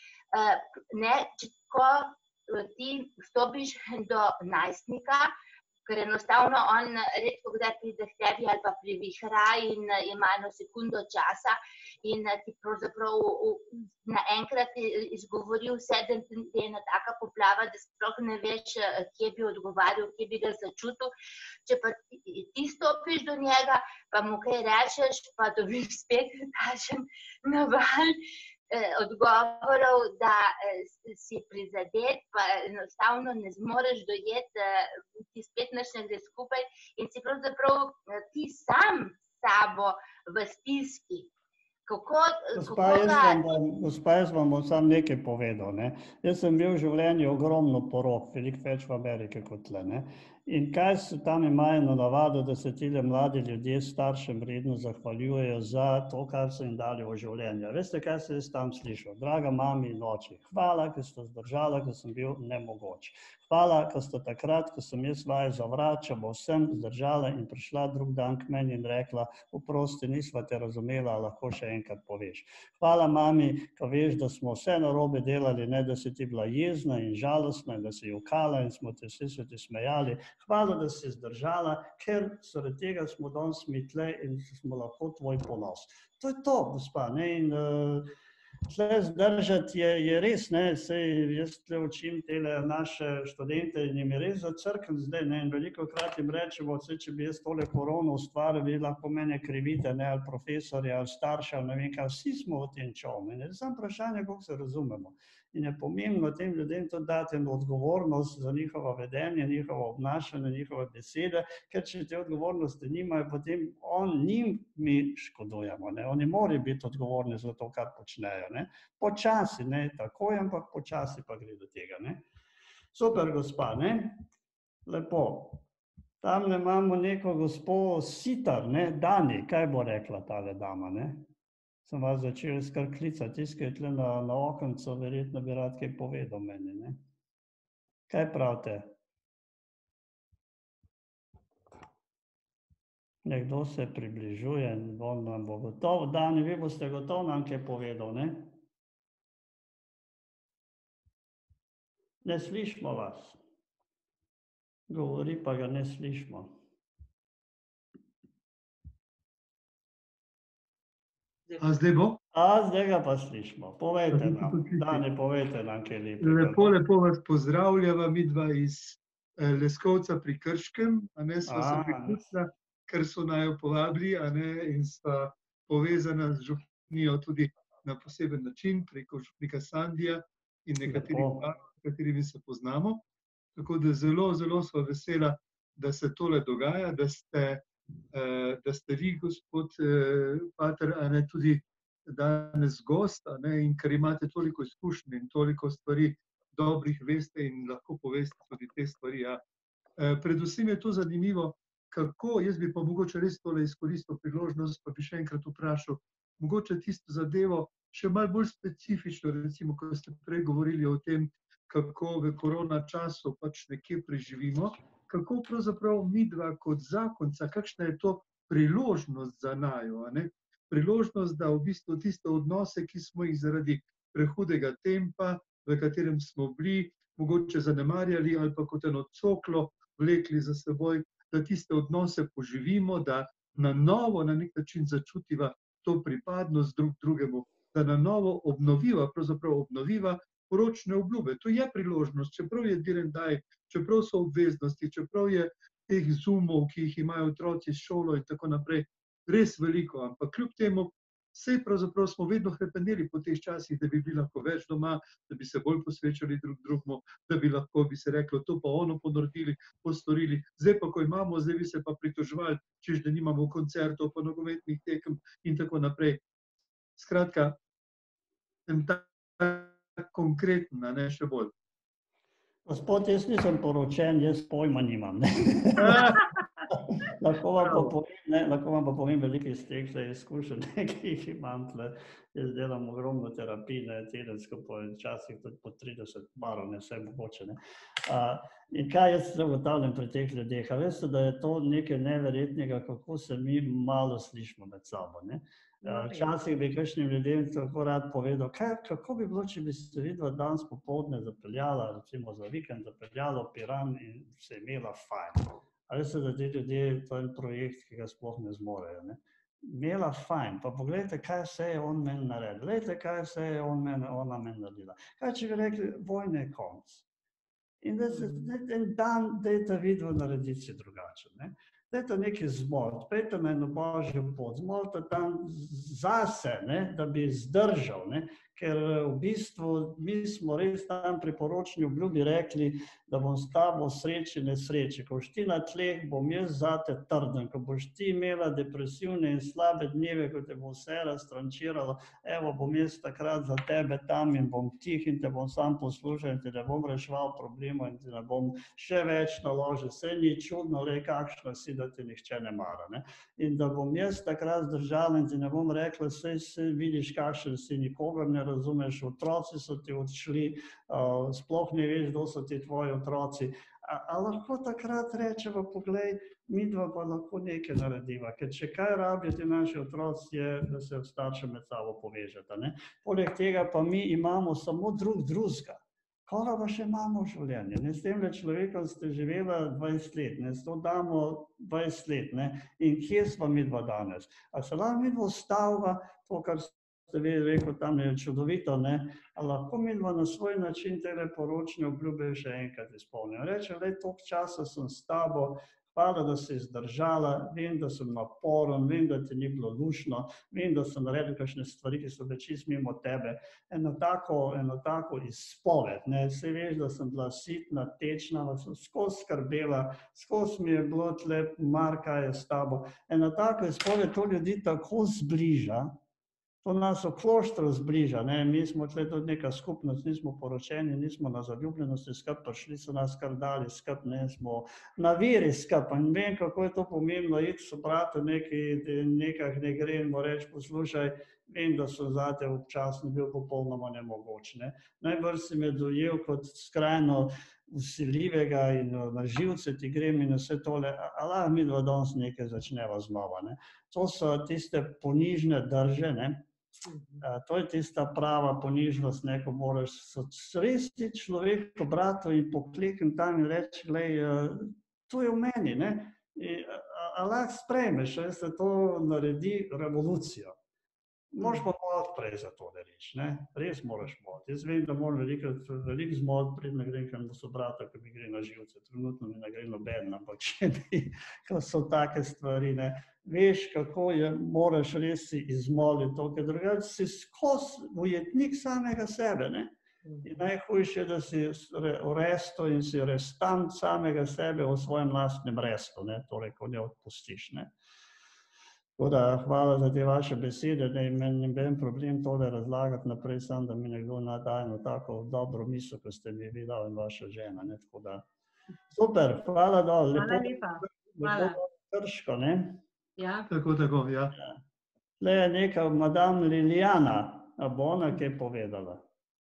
[SPEAKER 5] Ko ti vstopiš do najstnika, ker enostavno on redko kdaj pride k tebi ali pa privihra in ima eno sekundo časa in ti pravzaprav naenkrat izgovori vse, da je ena taka poplava, da sploh ne veš, kje bi odgovarjal, kje bi ga začutil. Če pa ti stopiš do njega, pa mu kaj rečeš, pa dobiš spet takšen naval odgovorov, da si prizadet, pa enostavno ne zmoreš dojeti, ti spet nič ne gre skupaj in si pravzaprav ti sam s sabo v stiski.
[SPEAKER 2] Gospa, jaz vam bom sam nekaj povedal. Ne? Jaz sem bil v življenju ogromno porok, veliko več v Ameriki kot tle. Ne? In kaj se tam imajo na navado, da se tile mladi ljudje staršem redno zahvaljujejo za to, kar so jim dali v življenju. Veste, kaj se jaz tam slišal? Draga mami in oči, hvala, ker ste zdržala, ker sem bil nemogoč. Hvala, ker ste takrat, ko sem jaz vaju zavračal, vsem zdržala in prišla drug dan k meni in rekla, oprosti, nisva te razumela, lahko še enkrat poveš. Hvala, mami, ko veš, da smo vse narobe delali, ne da si ti bila jezna in žalostna in da si jokala in smo te vsi se ti smejali. Hvala, da si zdržala, ker zaradi tega smo danes mi tle in smo lahko tvoj ponos. To je to, gospa. Ne? In tle zdržati je res, ne, sej jaz tle učim tele naše študente in jim je res zacrkn zdaj, ne, in veliko krat jim rečemo, sej, če bi jaz tole korono ustvaril, vi lahko mene krivite, ne, ali profesorja, ali starša, ali ne vem kaj, vsi smo v tem čovnu, ne, samo vprašanje, koliko se razumemo. In je pomembno tem ljudem tudi dati eno odgovornost za njihovo vedenje, njihovo obnašanje, njihove besede, ker če te odgovornosti nimajo, potem njim mi škodujemo, ne? Oni morajo biti odgovorni za to, kar počnejo. Ne? Počasi, ne takoj, ampak počasi pa gre do tega. Ne? Super, gospa, ne? Lepo. Tamle imamo neko gospo Sitar, ne? Dani, kaj bo rekla tale dama, ne? Sem vas začel skar klicati, tiskaj tle na okenco, verjetno bi rad kaj povedal meni, ne? Kaj pravite? Nekdo se približuje, on nam bo gotov. Dani, vi boste gotov nam kaj povedal, ne? Ne slišimo vas. Govori pa ga ne slišimo.
[SPEAKER 6] A zdaj bo?
[SPEAKER 2] Zdaj ga pa slišimo. Povejte nam, Dani, povejte nam kaj lepega.
[SPEAKER 6] Lepo vas pozdravljava midva iz Leskovca pri Krškem, a ne, sva se priključila, ker so naju povabili, a ne, in sta povezana z župnijo tudi na poseben način, preko župnika Sandija in nekaterimi se poznamo. Tako da zelo, zelo sva vesela, da se tole dogaja, da ste vi, gospod pater, a ne, tudi danes gost, a ne, in ker imate toliko izkušenj in toliko stvari dobrih veste in lahko poveste tudi te stvari. Ja. Predvsem je to zanimivo, kako, jaz bi pa mogoče res tole izkoristil priložnost, pa bi še enkrat vprašal, mogoče tisto zadevo še malo bolj specifično, recimo, ko ste prej govorili o tem, kako v korona času pač nekje preživimo, kako pravzaprav midva kot zakonca, kakšna je to priložnost za naju, a ne? Priložnost, da v bistvu tiste odnose, ki smo jih zaradi prehudega tempa, v katerem smo bili, mogoče zanemarjali ali pa kot eno coklo vlekli za seboj, da tiste odnose poživimo, da na novo na nek način začutiva to pripadnost drug drugemu, da na novo pravzaprav obnoviva poročne obljube. To je priložnost, čeprav je direndaj, čeprav so obveznosti, čeprav je teh zoomov, ki jih imajo otroci s šolo in tako naprej, res veliko, ampak kljub temu, sej pravzaprav smo vedno hrepeneli po teh časih, da bi bili lahko več doma, da bi se bolj posvečali drug drugemu, da bi lahko, bi se reklo, to pa ono ponaredili, postorili. Zdaj pa, ko imamo, zdaj bi se pa pritoževali, češ da nimamo koncertov, pa nogometnih tekem in tako naprej. Skratka, konkreten, a ne še bolj.
[SPEAKER 2] Gospod, jaz nisem poročen, jaz pojma nimam. Lahko vam pa povem veliko iz teh izkušenj, ki jih imam tle. Jaz delam ogromno terapij, tedensko, včasih tudi po 30 barov, ne vse mogoče. In kaj jaz ugotavljam pri teh ljudeh? A veste, da je to nekaj neverjetnega, kako se mi malo slišimo med sabo. Včasih bi kakšnim ljudem tako rad povedal, kako bi bilo, če bi se videla danes popoldne zapeljala, recimo za vikend zapeljala v Piran in se imela fajn. A veste, da ti ljudje, to je projekt, ki ga sploh ne zmorejo. Imela fajn, pa pogledajte, kaj vse je on meni naredil, gledajte, kaj vse je ona meni naredila. Kaj če bi rekli, vojna je konc. In en dan dajte vidvo narediti si drugače. Dajte nekaj zmolt, pejte na eno božjo pot, zmolite tam zase, da bi zdržal, ker v bistvu mi smo res tam pri poročni obljubi rekli, da bom s tabo v sreči nesreči. Ko boš ti na tleh, bom jaz zate trden. Ko boš ti imela depresivne in slabe dneve, ko te bo vse raztrančiralo, evo, bom jaz takrat za tebe tam in bom tih in te bom sam poslušal in ti ne bom reševal problemov in ti ne bom še več naložil. Saj ni čudno, le kakšno si, da te nihče ne mara. In da bom jaz takrat zdržal in ti ne bom rekla, saj vidiš, kakšen si, nikogar ne razumeš, otroci so ti odšli, sploh ne veš, kdo so ti tvoji otroci. A lahko takrat rečeva, poglej, midva pa lahko nekaj narediva, ker če kaj rabijo ti naši otroci je, da se starši med sabo povežeta. Poleg tega pa mi imamo samo drugega. Koga pa še imamo v življenju? S temle človekom ste živela 20 let, s to damo 20 let. In kje smo midva danes? A se lahko midva ustavila to, kar ste vi rekel, tam je čudovito, ne, a lahko midva na svoj način tele poročne obljube še enkrat izpolnimo. Reče, le toliko časa sem s tabo, hvala, da si izdržala, vem, da sem naporen, vem, da ti ni bilo luštno, vem, da sem naredil kakšne stvari, ki so bile čisto mimo tebe. Eno tako izpoved, ne, saj veš, da sem bila sitna, tečna, da sem skozi skrbela, skozi mi je bilo tle mar, kaj je s tabo. Eno tako izpoved to ljudi tako zbliža, to nas v kloštru zbliža, ne, mi smo tle tudi neka skupnost, nismo poročeni, nismo na zaljubljenosti skupaj, prišli so nas kar dali skupaj, ne, smo na viri skupaj in vem, kako je to pomembno, iti so bratu nekak ne gre in mu reči, poslušaj, vem, da so zate občasno bil popolnoma nemogoč, ne. Najbrž si me dojel kot skrajno vsiljivega in na živce ti grem in vse tole, a lahko midva danes nekaj začneva znova, ne. To so tiste ponižne drže, ne. To je tista prava ponižnost, ne, ko moraš res ti človeku, bratu in pokleknem tam in reči, glej, to je v meni, ne, a lahko sprejmeš, veste, to naredi revolucijo. Moraš pa malo prej za to, da reči, ne, res moraš malo. Jaz vem, da moram veliko zmot, predno grem, ker so brata, ki mi gre na živce, trenutno mi ne gre noben, ampak če bi, ko so take stvari, ne, veš, kako je, moraš res si izmoliti to, ker drugače si skozi ujetnik samega sebe, ne. In najhujše je, da si v restu in si restant samega sebe v svojem lastnem restu, ne, torej, ko ne odpustiš, ne. Tako da, hvala za te vaše besede, da imam noben problem tole razlagati naprej, sam da mi nekdo daje eno tako dobro misel, ko ste mi vi dal in vaša žena, ne, tako da. Super, hvala dol.
[SPEAKER 7] Hvala lepa. Hvala.
[SPEAKER 2] Lepo Krško, ne.
[SPEAKER 7] Ja.
[SPEAKER 6] Tako, ja.
[SPEAKER 2] Tle je neka madam Lilijana, a bo ona kaj povedala?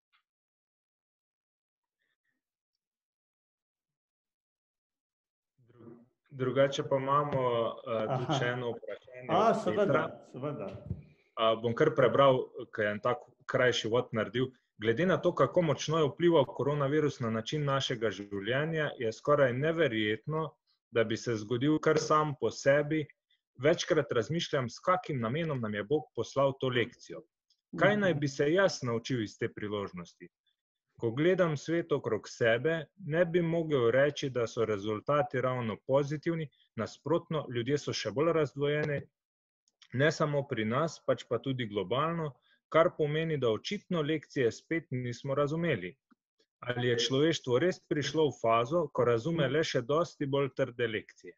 [SPEAKER 4] Drugače pa imamo tudi še eno vprašanje.
[SPEAKER 2] Seveda.
[SPEAKER 4] Bom kar prebral, ker je en tak krajši uvod naredil. Glede na to, kako močno je vplival koronavirus na način našega življenja, je skoraj neverjetno, da bi se zgodil kar sam po sebi. Večkrat razmišljam, s kakim namenom nam je Bog poslal to lekcijo. Kaj naj bi se jaz naučil iz te priložnosti? Ko gledam svet okrog sebe, ne bi mogel reči, da so rezultati ravno pozitivni, nasprotno, ljudje so še bolj razdvojeni, ne samo pri nas, pač pa tudi globalno, kar pomeni, da očitno lekcije spet nismo razumeli. Ali je človeštvo res prišlo v fazo, ko razume le še dosti bolj trde lekcije?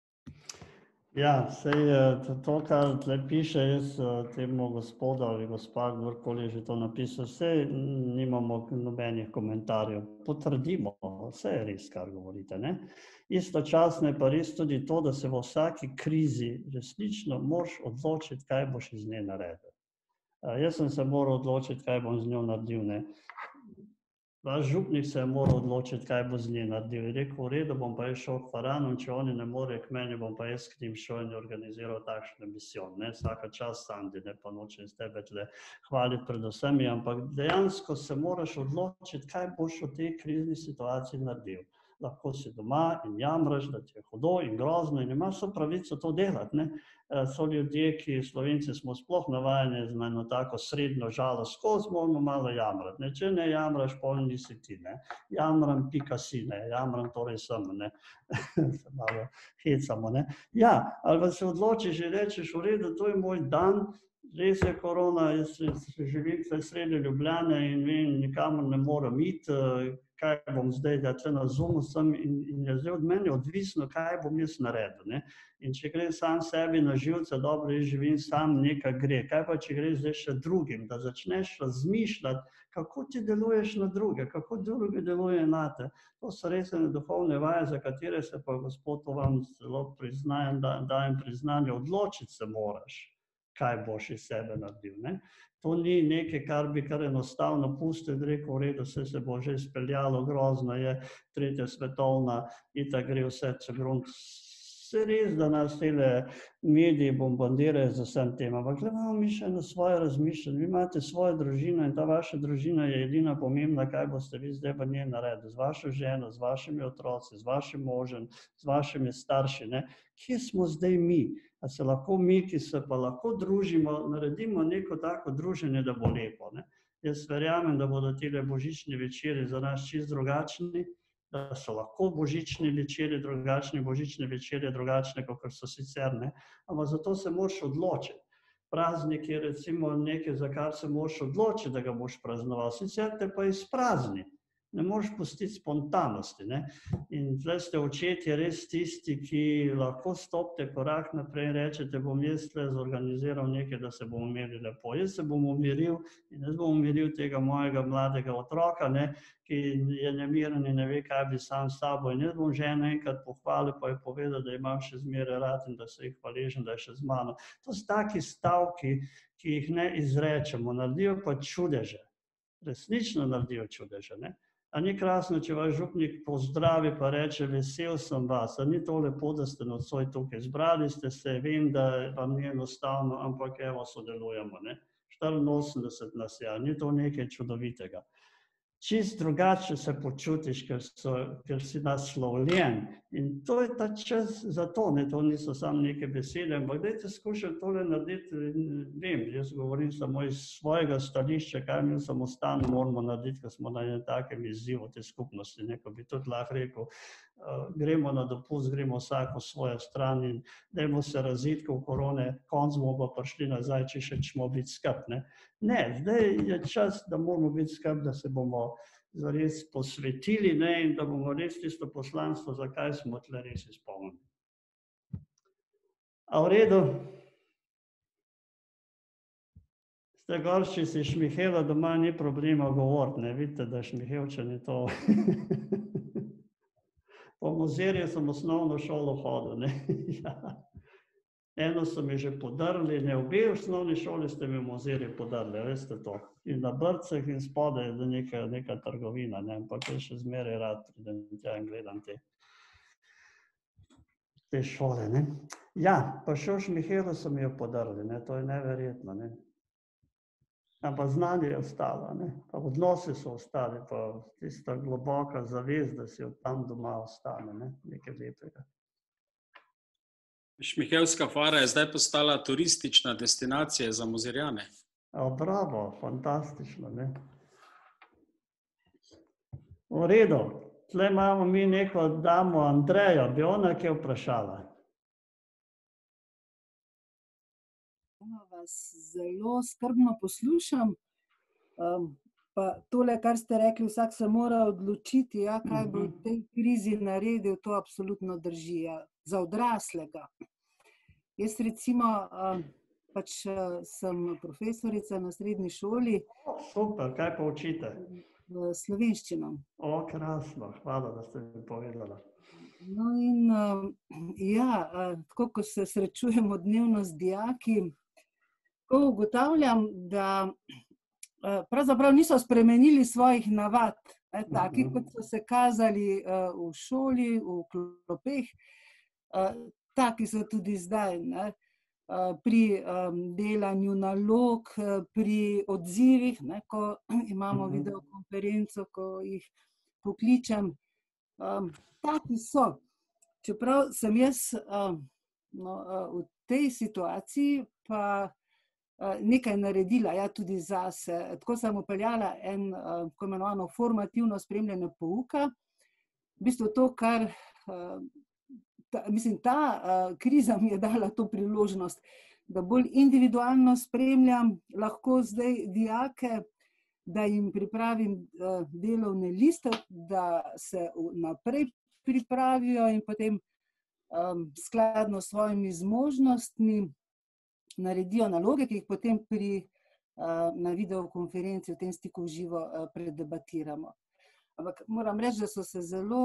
[SPEAKER 2] Ja, sej to, kar tle piše, jaz temu gospodu ali gospa, kdorkoli je že to napisal, sej nimamo nobenih komentarjev. Potrdimo, vse je res, kar govorite, ne. Istočasno je pa res tudi to, da se v vsaki krizi resnično moraš odločiti, kaj boš iz nje naredil. Jaz sem se moral odločiti, kaj bom z njo naredil, ne. Vaš župnik se je moral odločiti, kaj bo z nje naredil. Je rekel, v redu, bom pa jaz šel k faranom, če oni ne morejo k meni, bom pa jaz k njim šel in organiziral takšno misijo, ne. Vsaka čast, Sandi, ne, pa nočem s tebe tle hvaliti pred vsemi, ampak dejansko se moraš odločiti, kaj boš v tej krizni situaciji naredil. Lahko si doma in jamraš, da ti je hudo in grozno in imaš vso pravico to delati, ne. So ljudje, ki Slovenci smo sploh navajeni z eno tako srednjo žalost, skozi moramo malo jamrati, ne. Če ne jamraš, pol nisi ti, ne. Jamram, pika si, ne. Jamram, torej sem, ne. Se malo hecamo, ne. Ja, ali pa se odločiš in rečeš, v redu, to je moj dan, res je korona, jaz živim tukaj sredi Ljubljane in vem, nikamor ne morem iti, kaj bom zdaj, da tle na Zoomu sem in je zdaj od mene odvisno, kaj bom jaz naredil, ne. In če grem sam sebi na živce, dobro, jaz živim sam, nekaj gre. Kaj pa, če greš zdaj še drugim, da začneš razmišljati, kako ti deluješ na druge, kako drugi deluje nate. To so res ene duhovne vaje, za katere se pa, Gospod, to vam zelo priznajem, dajem priznanje, odločiti se moraš, kaj boš iz sebe naredil, ne. To ni nekaj, kar bi kar enostavno pustil in rekel, v redu, vse se bo že izpeljalo, grozno je, tretja svetovna, itak gre vse, če grunt Vse res, da nas tele mediji bombardirajo z vsem tem, ampak imamo mi še na svoje razmišljanje. Vi imate svojo družino in ta vaša družina je edina pomembna, kaj boste vi zdaj v njej naredili, z vašo ženo, z vašimi otroci, z vašim možem, z vašimi starši. Ne? Kje smo zdaj mi? A se lahko mi, ki se pa lahko družimo, naredimo neko tako druženje, da bo lepo. Ne? Jaz verjamem, da bodo tile božični večeri za nas čist drugačni, da so lahko božični večeri drugačni, božične večere drugačne, kot so sicer, ne. Ampak zato se moraš odločiti. Praznik je recimo nekaj, za kar se moraš odločiti, da ga boš praznoval, sicer te pa izprazni. Ne moreš pustiti spontanosti, ne. In tle ste očetje res tisti, ki lahko stopite korak naprej in rečete, bom jaz tle zorganiziral nekaj, da se bomo imeli lepo. Jaz se bom umiril in jaz bom umiril tega mojega mladega otroka, ne, ki je nemiren in ne ve, kaj bi sam s sabo. In jaz bom ženo enkrat pohvalil, pa je povedal, da imam še zmeraj rad in da se jih hvaležen, da je še z mano. To so taki stavki, ki jih ne izrečemo, naredijo pa čudeže. Resnično naredijo čudeže, ne. A ni krasno, če vaš župnik pozdravi pa reče, vesel sem vas, a ni to lepo, da ste nocoj tukaj, zbrali ste se, vem, da vam ni enostavno, ampak evo, sodelujemo, ne. 84 nas je, ni to nekaj čudovitega. Čist drugače se počutiš, ker si naslovljen. In to je ta čas za to, ne, to niso samo neke besede, ampak dajte skušati tole narediti, vem, jaz govorim samo iz svojega stališča, kaj mi samostalno moramo narediti, ko smo na enem takem izzivu te skupnosti, ne, ko bi tudi lahko rekel, gremo na dopust, gremo vsak v svojo stran in dajmo se raziti, ko korone, konc bomo pa prišli nazaj, če še ćemo biti skup, ne. Ne, zdaj je čas, da moramo biti skup, da se bomo zares posvetili, ne, in da bomo res tisto poslanstvo, zakaj smo tle res izpolnili. A v redu? Ste gor, če si Šmihela doma, ni problema govoriti, ne, vidite, da Šmihelčani to... Po Mozirju sem osnovno šolo hodil, ne, ja. Eno so mi že podrli, ne, obe osnovni šoli ste mi v Mozirju podrli, veste to. In na Brcah in spodaj je neka trgovina, ne, ampak jaz še zmeraj rad pridem tja in gledam te šole, ne. Ja, pa še v Šmihelu so mi jo podrli, ne, to je neverjetno, ne. Ampak znanje je ostalo, ne, pa odnosi so ostali, pa tista globoka zavest, da si od tam doma ostane, ne, nekaj lepega.
[SPEAKER 1] Šmihelska fara je zdaj postala turistična destinacija za Mozirjane.
[SPEAKER 2] Bravo, fantastično, ne. V redu, tle imamo mi neko damo Andrejo, bi ona kaj vprašala?
[SPEAKER 8] Vas zelo skrbno poslušam, pa tole, kar ste rekli, vsak se mora odločiti, ja, kaj bo v tej krizi naredil, to absolutno drži, ja, za odraslega. Jaz recimo pač sem profesorica na srednji šoli.
[SPEAKER 2] Super, kaj pa učite?
[SPEAKER 8] Slovenščino.
[SPEAKER 2] O, krasno, hvala, da ste mi povedala.
[SPEAKER 8] No in ja, tako ko se srečujemo dnevno z dijaki, ko ugotavljam, da pravzaprav niso spremenili svojih navad, taki, kot so se kazali v šoli, v klopeh, taki so tudi zdaj, ne, pri delanju nalog, pri odzivih, ne, ko imamo videokonferenco, ko jih pokličem, taki so. Čeprav sem jaz v tej situaciji pa nekaj naredila, ja, tudi zase. Tako sem upeljala tako imenovano formativno spremljanje pouka. V bistvu to, kar ta kriza mi je dala to priložnost, da bolj individualno spremljam lahko zdaj dijake, da jim pripravim delovne liste, da se naprej pripravijo in potem skladno s svojimi zmožnostmi naredijo naloge, ki jih potem na videokonferenci v tem stiku v živo predebatiramo. Ampak moram reči, da so se zelo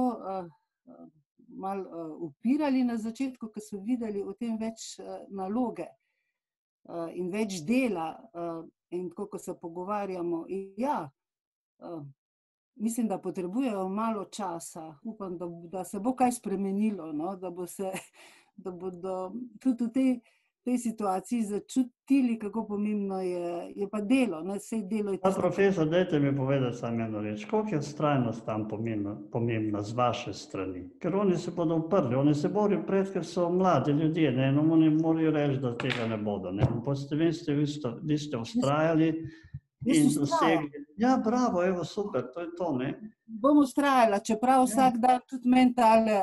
[SPEAKER 8] malo upirali na začetku, ko so videli v tem več naloge in več dela in tako, ko se pogovarjamo. Ja, mislim, da potrebujejo malo časa. Upam, da se bo kaj spremenilo, no? Da da bodo tudi v tej situaciji začutili, kako pomembno je pa delo. Vse delo je tisto.
[SPEAKER 2] Profesor, dajte mi povedati samo eno reč. Koliko je vztrajnost tam pomembna z vaše strani? Ker oni se bodo uprli, oni se borijo pred, ker so mladi ljudje, ne? No, oni morajo reči, da tega ne bodo. Ne? Vi ste vztrajali in dosegli. Ja, bravo, evo, super, to je to, ne?
[SPEAKER 8] Bom vztrajala, čeprav vsak dan tudi meni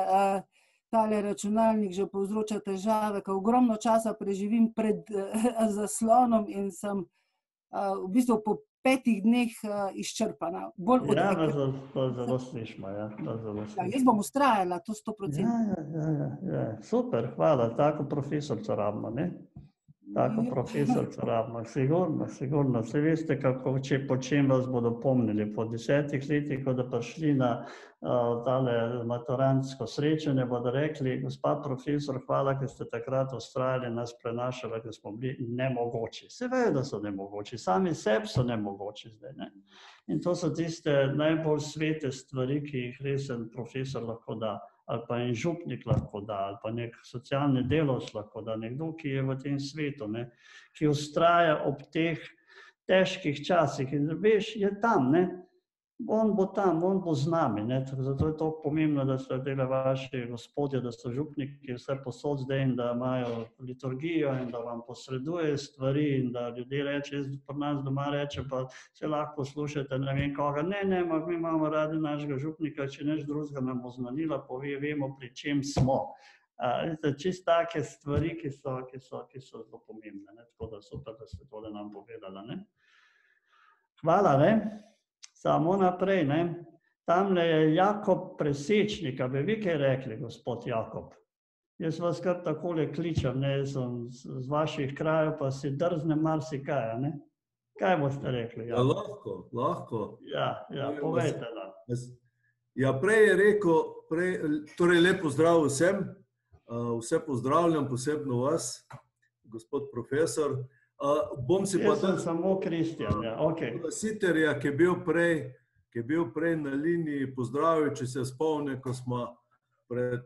[SPEAKER 8] tale računalnik že povzroča težave, ker ogromno časa preživim pred zaslonom in sem v bistvu po 5 dneh izčrpana.
[SPEAKER 2] To zelo slišimo, ja.
[SPEAKER 8] Jaz bom vztrajala, to 100%.
[SPEAKER 2] Ja, super, hvala, tako profesorca rabimo, ne? Tako profesorca rabimo, sigurno. Vse veste, po čem vas bodo pomnili. Po 10 letih, ko da prišli na tale maturantsko srečanje, bodo rekli, gospa profesor, hvala, ker ste takrat vztrajali, nas prenašali, ker smo bili nemogoči. Se vejo, da so nemogoči, sami sebi so nemogoči zdaj, ne? In to so tiste najbolj svete stvari, ki jih resen profesor lahko da, ali pa en župnik lahko da, ali pa nek socialni delavec lahko da, nekdo, ki je v tem svetu, ne, ki vztraja ob teh težkih časih. In veš, je tam, ne, on bo tam, on bo z nami, ne, zato je to pomembno, da so tele vaši gospodje, da so župniki vse posod zdaj in da imajo liturgijo in da vam posreduje stvari in da ljudje reče, jaz pri nas doma reče, pa se lahko poslušate, ne vem koga, ne, mi imamo radi našega župnika, če neč drugega nam oznanila, pove, vemo, pri čem smo. Čist take stvari, ki so zelo pomembne, ne, tako da super, da ste tole nam povedala, ne. Hvala, ne. Samo naprej, ne. Tamle je Jakob Presečnik, a bi vi kaj rekli, gospod Jakob? Jaz vas kar takole kličem, ne, sem z vaših krajev, pa si drznem marsikaj, ne? Kaj boste rekli?
[SPEAKER 9] Ja, lahko.
[SPEAKER 2] Ja, povejte nam.
[SPEAKER 9] Ja, prej je rekel, torej lep pozdrav vsem, vse pozdravljam, posebno vas, gospod profesor.
[SPEAKER 2] Jaz sem samo Kristjan, ja, okej.
[SPEAKER 9] Siterja, ki je bil prej na liniji, pozdravil, če se spomne, ko smo pred,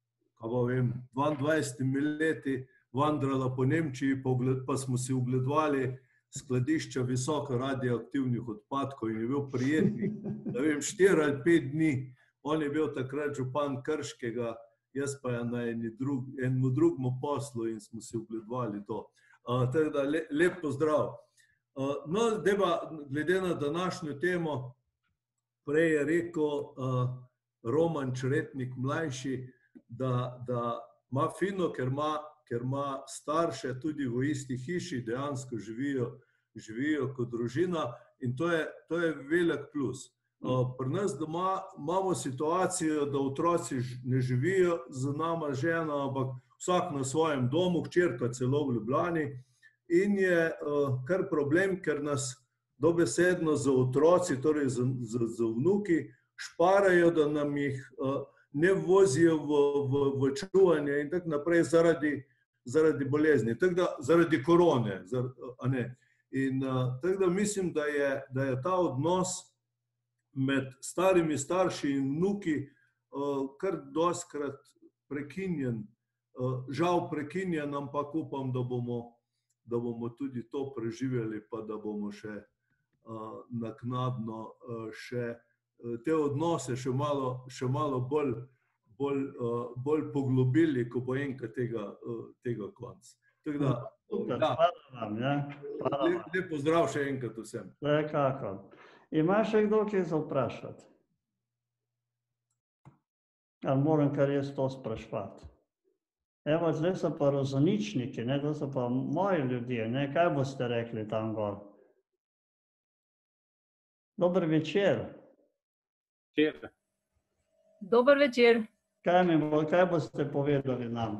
[SPEAKER 9] 22 leti vandrala po Nemčiji, pa smo si ogledovali skladišča visoko radioaktivnih odpadkov in je bil prijetnih, 4 ali 5 dni. On je bil takrat župan Krškega, jaz pa na enemu drugemu poslu in smo si ogledovali to. Tako da lep pozdrav. No, glede na današnjo temo, prej je rekel Roman Čretnik mlajši, da ima fino, ker ima starše tudi v isti hiši, dejansko živijo kot družina in to je velik plus. Pri nas doma imamo situacijo, da otroci ne živijo z nama žena, ampak vsak na svojem domu, hčerka celo v Ljubljani in je kar problem, ker nas dobesedno za otroci, torej za vnuki, šparajo, da nam jih ne vozijo v čuvanje in tako naprej zaradi bolezni, zaradi korone. In tako da mislim, da je ta odnos med starimi starši in vnuki kar dostikrat prekinjen, žal prekinjen, ampak upam, da bomo tudi to preživeli, pa da bomo še naknadno še te odnose še malo bolj poglobili, ko bo enkrat tega konc.
[SPEAKER 2] Hvala vam, ja.
[SPEAKER 9] Lep pozdrav še enkrat vsem.
[SPEAKER 2] Vsekakor. Ima še kdo kaj za vprašati? Ali moram kar jaz to spraševati? Evo, zdaj so pa rozoničniki, to so pa moji ljudje, kaj boste rekli tam gor? Dober večer.
[SPEAKER 7] Dober večer.
[SPEAKER 2] Kaj boste povedali nam?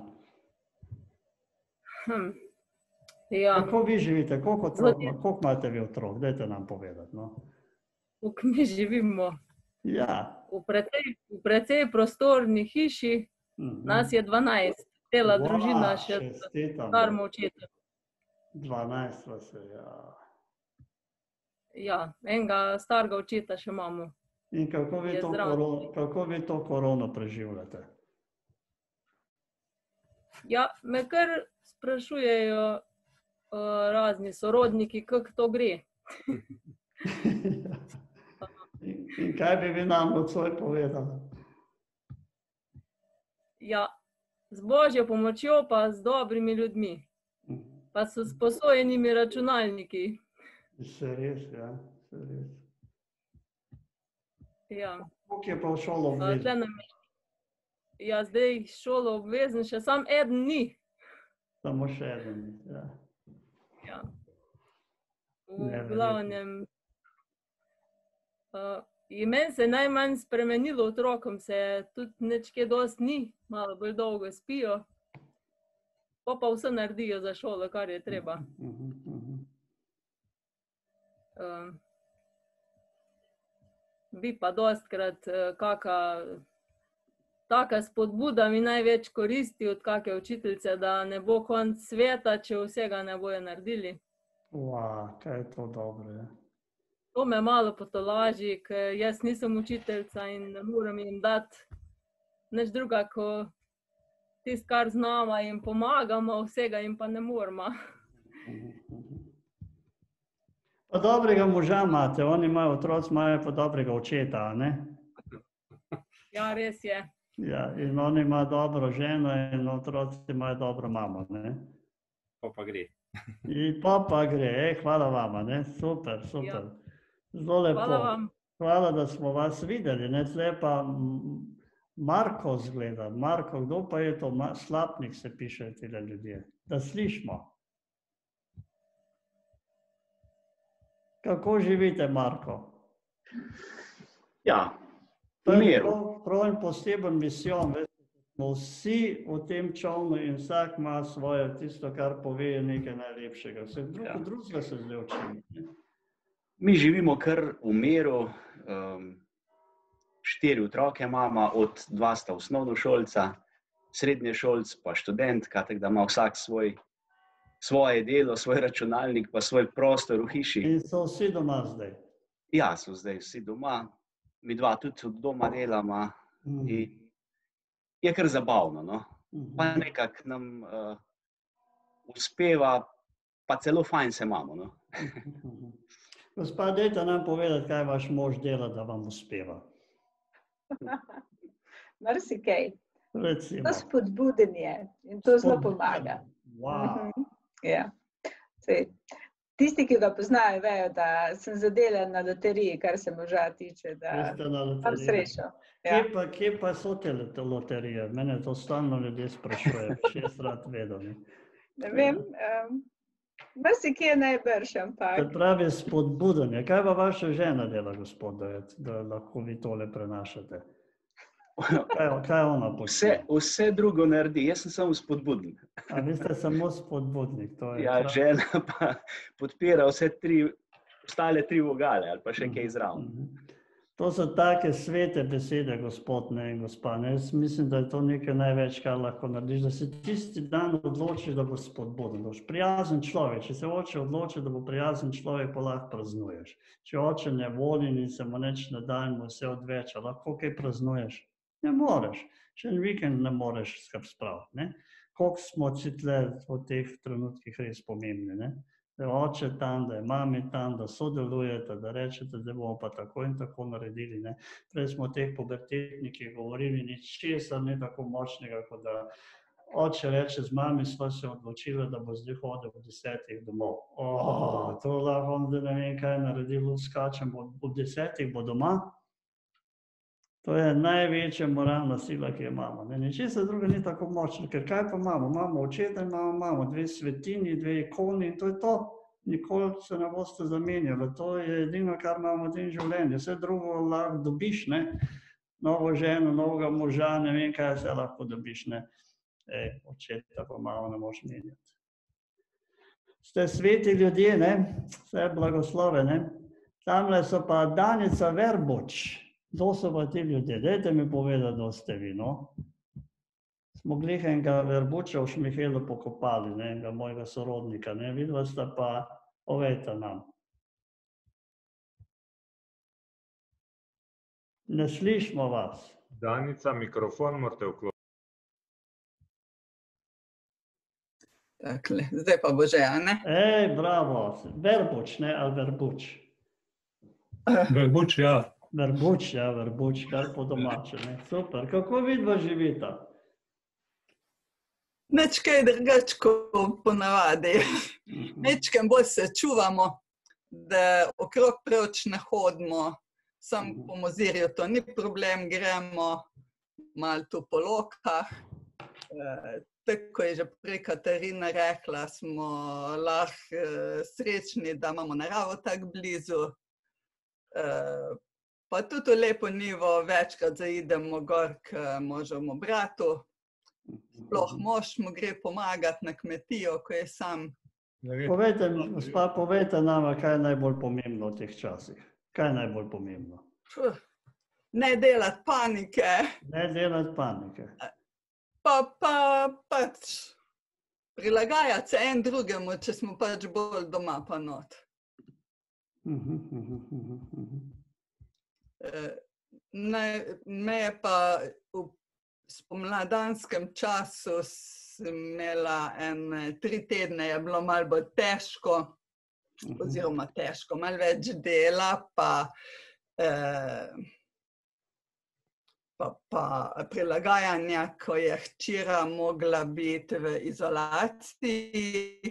[SPEAKER 2] Kako vi živite? Koliko imate vi otrok? Dajte nam povedati.
[SPEAKER 7] Koliko mi živimo?
[SPEAKER 2] Ja.
[SPEAKER 7] V precej prostorni hiši. Nas je 12. Cela družina še starimo očeta.
[SPEAKER 2] 12 vas je, ja.
[SPEAKER 7] Ja, enega starega očeta še imamo.
[SPEAKER 2] In kako vi to korono preživljate?
[SPEAKER 7] Ja, me kar sprašujejo razni sorodniki, kako to gre.
[SPEAKER 2] In kaj bi vi nam nocoj povedali?
[SPEAKER 7] Ja, z Božjo pomočjo pa z dobrimi ljudmi. Pa s sposojenimi računalniki.
[SPEAKER 2] Se res, ja. Se res.
[SPEAKER 7] Ja.
[SPEAKER 2] Koliko je pa v šolo obvezen?
[SPEAKER 7] Ja, zdaj šolo obvezen, še sam eden ni.
[SPEAKER 2] Samo še eden, ja.
[SPEAKER 7] Ja. V glavnem. Meni se je najmanj spremenilo otrokom, se tudi nečke dost ni, malo bolj dolgo spijo. Pa vse naredijo za šolo, kar je treba. Bi pa dostkrat taka spodbuda mi največ koristi od kake učiteljice, da ne bo konc sveta, če vsega ne bojo naredili.
[SPEAKER 2] Kaj je to dobro, ja.
[SPEAKER 7] To me malo potolaži, ker jaz nisem učiteljica in ne moram jim dati nič druga, ko tisto, kar znamo, jim pomagamo, vsega jim pa ne moramo.
[SPEAKER 2] Pa dobrega moža imate, oni imajo otroci, imajo pa dobrega očeta, ne?
[SPEAKER 7] Ja, res je.
[SPEAKER 2] Ja, in oni imajo dobro ženo in otroci imajo dobro mamo, ne?
[SPEAKER 10] Pa gre.
[SPEAKER 2] In pa gre, hvala vama, ne? Super, super. Zelo lepo.
[SPEAKER 7] Hvala vam.
[SPEAKER 2] Hvala, da smo vas videli, ne? Zdaj pa Marko zgleda. Marko, kdo pa je to? Slapnik se pišejo tile ljudje. Da slišimo. Kako živite, Marko?
[SPEAKER 11] Ja, v miru.
[SPEAKER 2] Prav in poseben misijon, smo vsi v tem čolnu in vsak ima svoje, tisto, kar pove nekaj najlepšega. Vse drugega se zdaj učimo.
[SPEAKER 11] Mi živimo kar v miru, 4 otroke imamo, od 2 sta osnovnošolca, srednješolc pa študentka, tako da ima vsak svoje delo, svoj računalnik pa svoj prostor v hiši.
[SPEAKER 2] In so vsi doma zdaj?
[SPEAKER 11] Ja, so zdaj vsi doma. Mi dva tudi od doma delamo in je kar zabavno, no. Pa nekako nam uspeva, pa celo fajn se imamo, no.
[SPEAKER 2] Gospa, dajte nam povedati, kaj vaš mož dela, da vam uspeva.
[SPEAKER 12] Marsikaj.
[SPEAKER 2] Recimo.
[SPEAKER 12] To spodbudenje in to zelo pomaga.
[SPEAKER 2] Wow.
[SPEAKER 12] Ja. Tisti, ki ga poznajo, vejo, da sem zadela na loteriji, kar se moža tiče, da imam srečo.
[SPEAKER 2] Kje pa so te loterije? Mene to stalno ljudje sprašujejo, še jaz rad vedel.
[SPEAKER 12] Ne vem, marsikje najbrž, ampak.
[SPEAKER 2] To pravi spodbudanje. Kaj pa vaša žena dela, gospod, da lahko vi tole prenašate? Kaj ona počne?
[SPEAKER 11] Vse drugo naredi, jaz sem samo spodbudnik.
[SPEAKER 2] A vi ste samo spodbudnik?
[SPEAKER 11] Ja, žena pa podpira vse 3, ostale 3 vogale ali pa še kaj zraven.
[SPEAKER 2] To so take svete besede, gospod in gospa. Jaz mislim, da je to nekaj največ, kar lahko narediš, da se tisti dan odločiš, da boš spodbuden, da boš prijazen človek. Če se oče odloči, da bo prijazen človek, pa lahko praznuješ. Če oče ne voli in se mu nič ne da in mu vse odveča, lahko kaj praznuješ? Ne moreš. Še en vikend ne moreš skrb spraviti. Koliko smo si tle v teh trenutkih res pomembni, ne? Da je oče tam, da je mami tam, da sodelujete, da rečete, da bomo pa tako in tako naredili. Prej smo o teh pubertetnikih govorili, ničesar ni tako močnega, kot da oče reče, z mami sva se odločila, da bo zdaj hodil ob 10 domov. To lahko on zdaj ne vem, kaj naredil, skačem, ob 10 bo doma. To je največja moralna sila, ki jo imamo. Ničesar druga ni tako močna, ker kaj pa imamo? Imamo očeta in imamo 2 svetini, 2 ikoni in to je to. Nikoli se ne boste zamenjali. To je edino, kar imamo v tem življenju. Vse drugo lahko dobiš, ne? Novo ženo, novega moža, ne vem, kaj vse lahko dobiš, ne? Očeta pa malo ne moš menjati. Ste sveti ljudje, ne? Vse blagoslove, ne? Tamle so pa Danica Verbuč. Kdo so pa ti ljudje? Dajte mi povedati, kdo ste vi, no? Smo glih enega Verbuča v Šmihelu pokopali, enega mojega sorodnika, ne? Vidva sta pa, povejte nam. Ne slišimo vas.
[SPEAKER 4] Danica, mikrofon morate vklopiti.
[SPEAKER 10] Takle, zdaj pa bo že, a ne?
[SPEAKER 2] Ej, bravo. Verbuč, ne, ali verbuč?
[SPEAKER 4] Verbuč, ja.
[SPEAKER 2] Verbuč, ja, verbuč, kar po domače, ne. Super. Kako vidva živita?
[SPEAKER 10] Nič kaj drugačko ponavadi. Ničkem bolj se čuvamo, da okrog preveč ne hodimo. Sam po Mozirju to ni problem, gremo malo tu po lokah. Tako je že prej Katarina rekla, smo lahko srečni, da imamo naravo tako blizu. Pa tudi v Lepo Nivo večkrat zaidemo gor k možemu bratu. Sploh mož mu gre pomagati na kmetijo, ko je sam.
[SPEAKER 2] Povejte nama, kaj je najbolj pomembno v teh časih. Kaj je najbolj pomembno?
[SPEAKER 10] Ne delati panike.
[SPEAKER 2] Ne delati panike.
[SPEAKER 10] Pa pač prilagajati se en drugemu, če smo pač bolj doma pa not. Me je pa v spomladanskem času sem imela 3 tedne, je bilo malo bolj težko, oziroma težko, malo več dela, pa prilagajanja, ko je hčera mogla biti v izolaciji,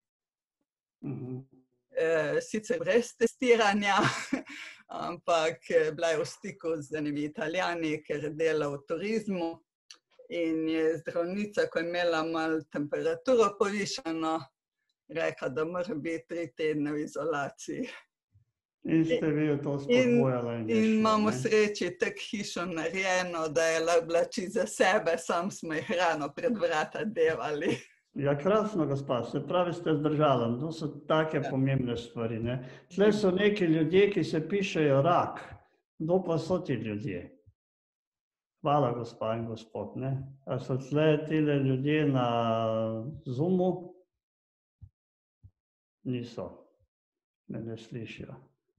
[SPEAKER 10] sicer brez testiranja, ampak bila je v stiku z enimi Italijani, ker dela v turizmu in je zdravnica, ko je imela malo temperaturo povišano, rekla, da mora biti 3 tedne v izolaciji.
[SPEAKER 2] In ste vi to spodbojala in
[SPEAKER 10] in imamo sreči tako hišo narejeno, da je bila čisto za sebe, sam smo jih hrano pred vrata devali.
[SPEAKER 2] Ja, krasno, gospa, se pravi ste zdržala, to so take pomembne stvari, ne. Tle so neki ljudje, ki se pišejo Rak, kdo pa so ti ljudje? Hvala, gospa in gospod, ne. A so tle tile ljudje na Zoomu? Niso, me ne slišijo.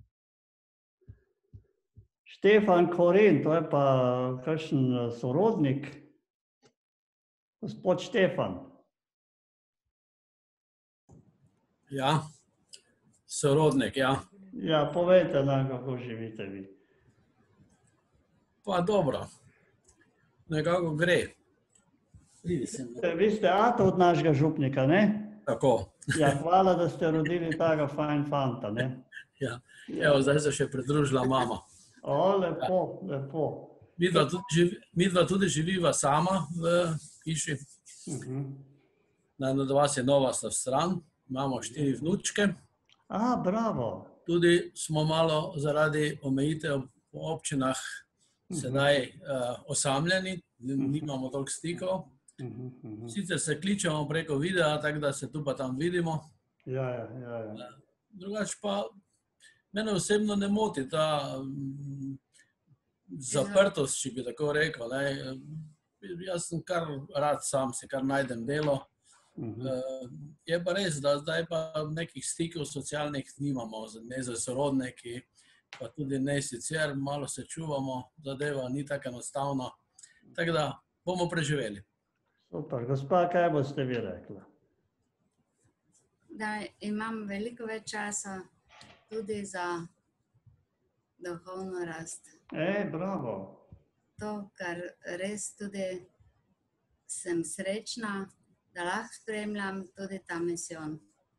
[SPEAKER 2] Štefan Koren, to je pa kakšen sorodnik. Gospod Štefan.
[SPEAKER 13] Ja, sorodnik, ja.
[SPEAKER 2] Ja, povejte nam, kako živite vi.
[SPEAKER 13] Pa dobro, nekako gre.
[SPEAKER 2] Vi ste ata od našega župnika, ne?
[SPEAKER 13] Tako.
[SPEAKER 2] Ja, hvala, da ste rodili takega fajn fanta, ne?
[SPEAKER 13] Ja, evo, zdaj se še pridružila mama.
[SPEAKER 2] O, lepo, lepo.
[SPEAKER 13] Midva tudi živiva sama v hiši. Na vas je nova stran, imamo 4 vnučke.
[SPEAKER 2] A, bravo.
[SPEAKER 13] Tudi smo malo zaradi omejitev po občinah sedaj osamljeni, nimamo toliko stikov. Sicer se kličemo preko videa, tako da se tu pa tam vidimo.
[SPEAKER 2] Ja.
[SPEAKER 13] Drugače pa mene osebno ne moti ta zaprtost, če bi tako rekel. Jaz sem kar rad sam, si kar najdem delo. Je pa res, da zdaj pa nekih stikov socialnih nimamo, ne za sorodniki, pa tudi ne sicer, malo se čuvamo, zadeva ni tako enostavno. Tako da bomo preživeli.
[SPEAKER 2] Super, gospa, kaj boste vi rekla?
[SPEAKER 14] Da imam veliko več časa tudi za duhovno rast.
[SPEAKER 2] Bravo.
[SPEAKER 14] To, kar res tudi sem srečna, da lahko spremljam tudi ta misijon.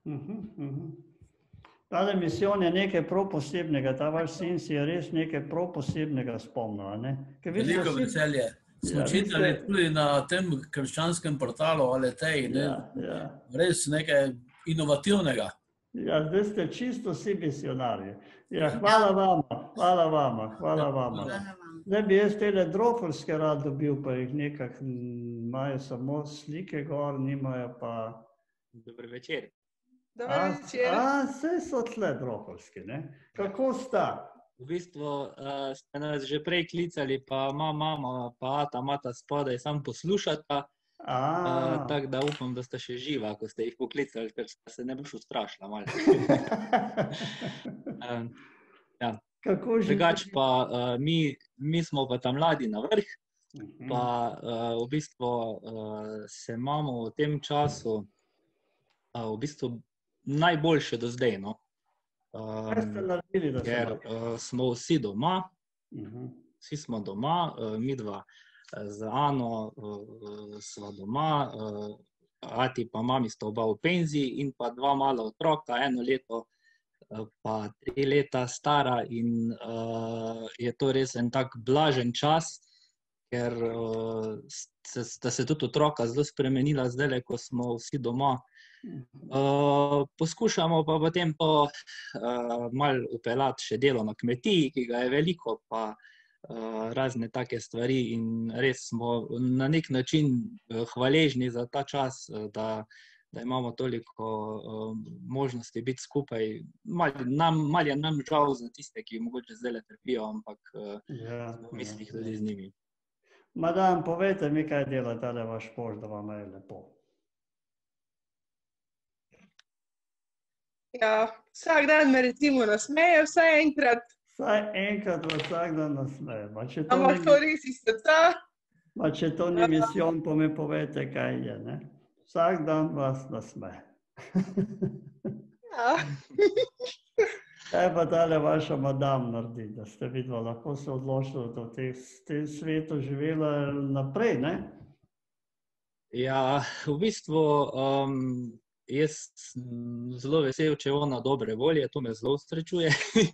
[SPEAKER 2] Tale misijon je nekaj prav posebnega, ta vaš sin si je res nekaj prav posebnega spomnil, ne?
[SPEAKER 13] Veliko veselje. Smo čitali tudi na tem krščanskem portalu Aletej, res nekaj inovativnega.
[SPEAKER 2] Ja, zdaj ste čisto vsi misionarji. Ja, hvala vama. Zdaj bi jaz tele drofelske rad dobil, pa jih nekak imajo samo slike gor, nimajo pa...
[SPEAKER 15] Dober večer.
[SPEAKER 10] Dober večer.
[SPEAKER 2] Saj so tle drofelski, ne? Kako sta?
[SPEAKER 15] V bistvu ste nas že prej klicali, pa mama pa ata imata spodaj, sam poslušata. Tako da upam, da sta še živa, ko ste jih poklicali, ker se ne boš ustrašila malo. Drugač pa mi smo pa tam mladi na vrh, pa v bistvu se imamo v tem času v bistvu najboljše do zdaj, no.
[SPEAKER 2] Kaj ste naredili, da
[SPEAKER 15] ker smo vsi doma, vsi smo doma, midva z Ano sva doma, ati pa mami sta oba v penziji in pa 2 mala otroka, 1 leto pa 3 leta stara in je to res en tak blažen čas, ker sta se tudi otroka zelo spremenila zdajle, ko smo vsi doma. Poskušamo pa potem malo upeljati še delo na kmetiji, ki ga je veliko, pa razne take stvari in res smo na nek način hvaležni za ta čas, da imamo toliko možnosti biti skupaj. Malo je nam žal za tiste, ki mogoče zdajle trpijo, ampak smo v mislih tudi z njimi.
[SPEAKER 2] Madam, povejte mi, kaj dela tale vaš mož, da vam je lepo.
[SPEAKER 16] Ja, vsak dan me recimo nasmeje, vsaj enkrat.
[SPEAKER 2] Vsaj enkrat vsak dan nasmeje.
[SPEAKER 16] Ampak to res iz srca.
[SPEAKER 2] Če to ni misijon, pa mi povejte, kaj je, ne? Vsak dan vas nasmeje.
[SPEAKER 16] Ja.
[SPEAKER 2] Kaj pa tale vaša madam naredi, da ste videla, lahko se odločila, da v tem svetu živela naprej, ne?
[SPEAKER 15] Ja, v bistvu jaz sem zelo vesel, če je ona dobre volje, to me zelo srečuje.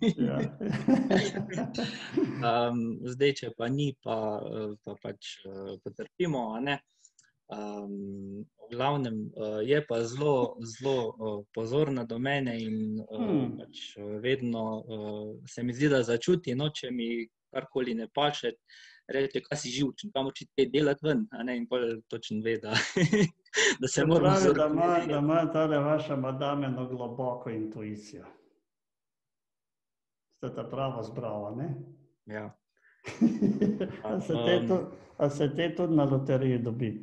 [SPEAKER 15] Zdaj, če pa ni, pa pač potrpimo, a ne. V glavnem je pa zelo pozorna do mene in pač vedno se mi zdi, da začuti, no, če mi karkoli ne paše, reče, kaj si živčen, kam oči te delati ven, a ne, in potem točno ve, da se moramo
[SPEAKER 2] pravi, da ima tale vaša madam eno globoko intuicijo. Ste ta pravo zbrala, ne?
[SPEAKER 15] Ja.
[SPEAKER 2] A se te tudi na loteriji dobi?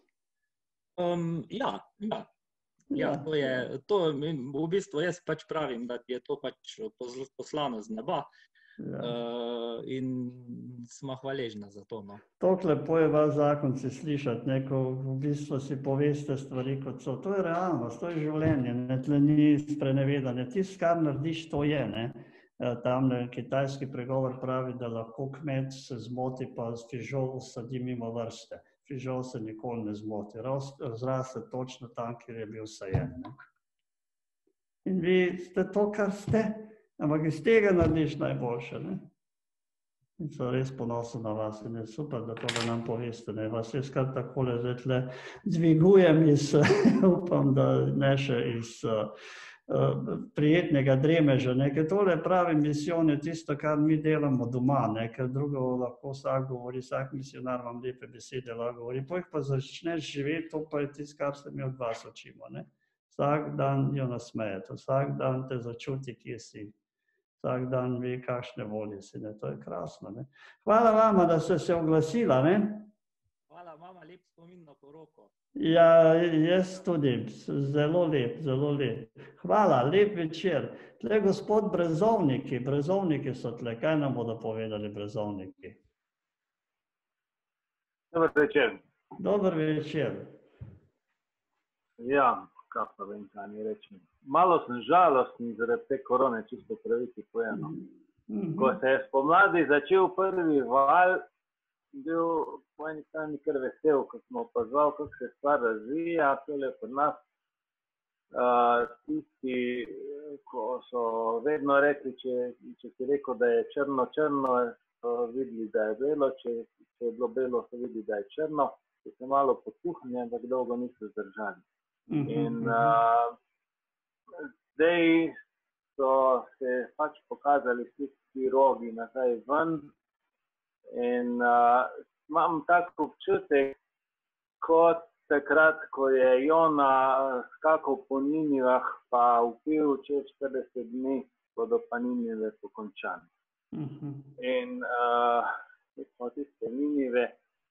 [SPEAKER 15] Ja, to je, v bistvu jaz pač pravim, da je to pač poslano z neba in smo hvaležna za to, no.
[SPEAKER 2] Toliko lepo je vas zakonci slišati, neko v bistvu si poveste stvari kot so. To je realnost, to je življenje, ne, tle ni sprenevedanje. Tisto, kar narediš, to je, ne. Tamle kitajski pregovor pravi, da lahko kmet se zmoti, pa fižol sadi mimo vrste. Fižol se nikoli ne zmoti, zraste točno tam, kjer je bil sajen. In vi ste to, kar ste, ampak iz tega narediš najboljše. In so res ponosen na vas in je super, da to nam poveste. Vas jaz kar takole zdaj tle dvigujem upam, da ne še iz prijetnega dremeža. Ker tole pravi misijon je tisto, kar mi delamo doma, ker drugo lahko vsak govori, vsak misionar vam lepe besede lahko govori, potem pa začneš živeti, to pa je tisto, kar se mi od vas učimo. Vsak dan jo nasmejete, vsak dan te začuti, kje si, vsak dan ve, kakšne volje si, to je krasno. Hvala vama, da ste se oglasila.
[SPEAKER 15] Hvala vama, lep spomin na poroko.
[SPEAKER 2] Ja, jaz tudi, zelo lep, zelo lep. Hvala, lep večer. Tle gospod brezovniki so tle, kaj nam bodo povedali brezovniki?
[SPEAKER 17] Dobar večer.
[SPEAKER 2] Dobar večer.
[SPEAKER 17] Ja, kaj pa vem, kaj mi rečem. Malo sem žalostni zaradi te korone, čisto praviti pojeno. Ko se je spomladi začel prvi val, bil po eni strani kar vesel, ko smo opazovali, kako se stvar razvija, tole pri nas. Tisti, ko so vedno rekli, če si rekel, da je črno, so videli, da je belo, če je bilo belo, so videli, da je črno, so se malo potuhni, ampak dolgo niso zdržali. In zdaj so se pač pokazali vsi rogi nazaj ven, in imam tak občutek, kot takrat, ko je Jona skakal po Ninivah, pa vpil, čez 40 dni bodo pa Ninive pokončane. In smo tiste Ninive,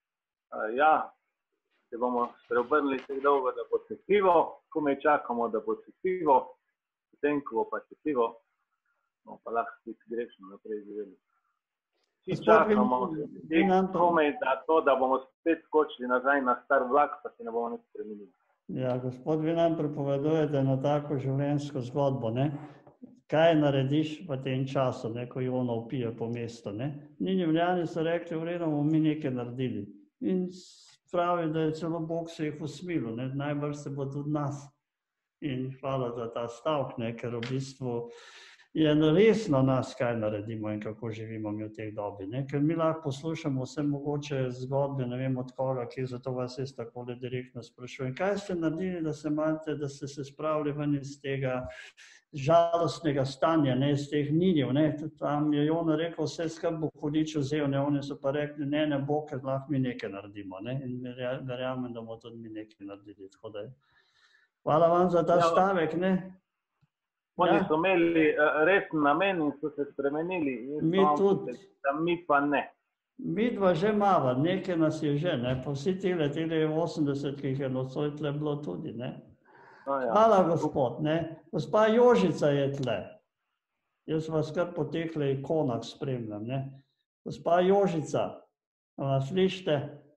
[SPEAKER 17] se bomo preobrnili tako dolgo, da bo cepivo, komaj čakamo, da bo cepivo, potem, ko bo pa cepivo, bomo pa lahko spet grešno naprej živeli. Vsi čakamo, komaj da bomo spet skočili nazaj na star vlak, pa se ne bomo nič spremenili.
[SPEAKER 2] Ja, gospod, vi nam pripovedujete na tako življenjsko zgodbo, ne? Kaj narediš v tem času, ne, ko Jona vpije po mestu, ne? Ninivljani so rekli, v redu, bomo mi nekaj naredili. In pravi, da je celo Bog se jih usmilil, ne? Najbrž se bo tudi nas. In hvala za ta stavek, ne? Ker v bistvu je res na nas, kaj naredimo in kako živimo mi v teh dobi, ne? Ker mi lahko poslušamo vse mogoče zgodbe, ne vem od koga, ki zato vas jaz takole direktno sprašujem. Kaj ste naredili, da ste se spravili ven iz tega žalostnega stanja, ne, iz teh Niniv, ne? Tam je Jona rekel, vse skrb bo hudič vzel, ne? Oni so pa rekli, ne bo, ker lahko mi nekaj naredimo, ne? In verjamem, da bomo tudi mi nekaj naredili, tako da je. Hvala vam za ta stavek, ne?
[SPEAKER 17] Oni so imeli resen namen in so se spremenili.
[SPEAKER 2] Mi tudi.
[SPEAKER 17] Mi pa ne.
[SPEAKER 2] Mi dva že mava, nekaj nas je že, ne? Pa vsi tile 80, ki jih je nocoj tle bilo tudi, ne? Hvala, gospod, ne? Gospa Jožica je tle. Jaz vas kar po tehle ikonah spremljam, ne? Gospa Jožica, vas slišite?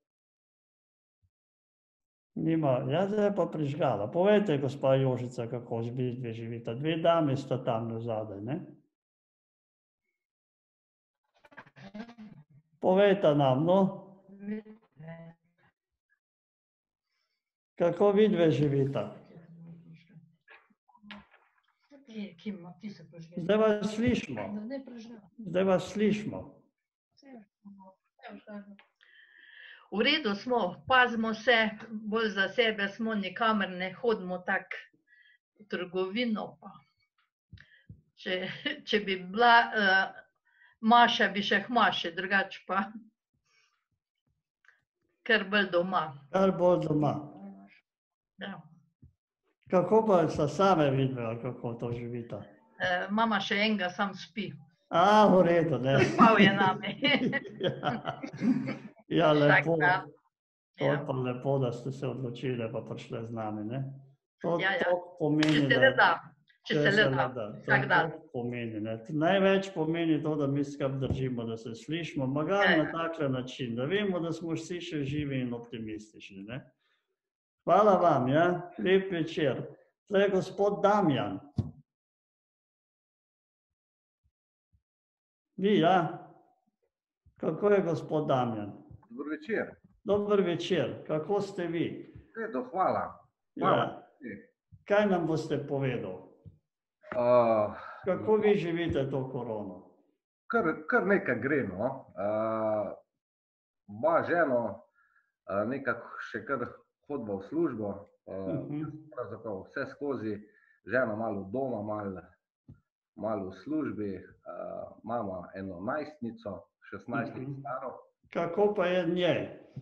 [SPEAKER 2] Nima, ja, zdaj pa prižgala. Povejte, gospa Jožica, kako dve živita. Dve dame sta tam nazadaj, ne? Povejte nam, no? Kako vi dve živita? Zdaj vas slišimo. Zdaj vas slišimo.
[SPEAKER 18] V redu smo, pazimo se, bolj za sebe smo, nikamer ne hodimo tako v trgovino. Če bi bila Maša, bi še k Maši, drugače pa kar bolj doma.
[SPEAKER 2] Kar bolj doma.
[SPEAKER 18] Ja.
[SPEAKER 2] Kako pa sta same videla, kako to živita?
[SPEAKER 18] Mama še enega sam spi.
[SPEAKER 2] V redu, ne.
[SPEAKER 18] Spal je nami.
[SPEAKER 2] Ja, lepo. To je pa lepo, da ste se odločili pa prišli z nami, ne? To pomeni,
[SPEAKER 18] če se le da, vsak dan.
[SPEAKER 2] Največ pomeni to, da mi skrb držimo, da se slišimo, magar na takle način, da vemo, da smo vsi še živi in optimistični, ne? Hvala vam, ja? Lep večer. Tle je gospod Damjan. Vi, ja? Kako je gospod Damjan?
[SPEAKER 19] Dober večer.
[SPEAKER 2] Dober večer. Kako ste vi?
[SPEAKER 19] Redo, hvala.
[SPEAKER 2] Kaj nam boste povedal? Kako vi živite to korono?
[SPEAKER 19] Kar nekaj gre, no. Moja ženo nekako še kar hodba v službo, pravzaprav vse skozi, žena malo doma, malo v službi, mama eno najstnico, 16 staro.
[SPEAKER 2] Kako pa je njej?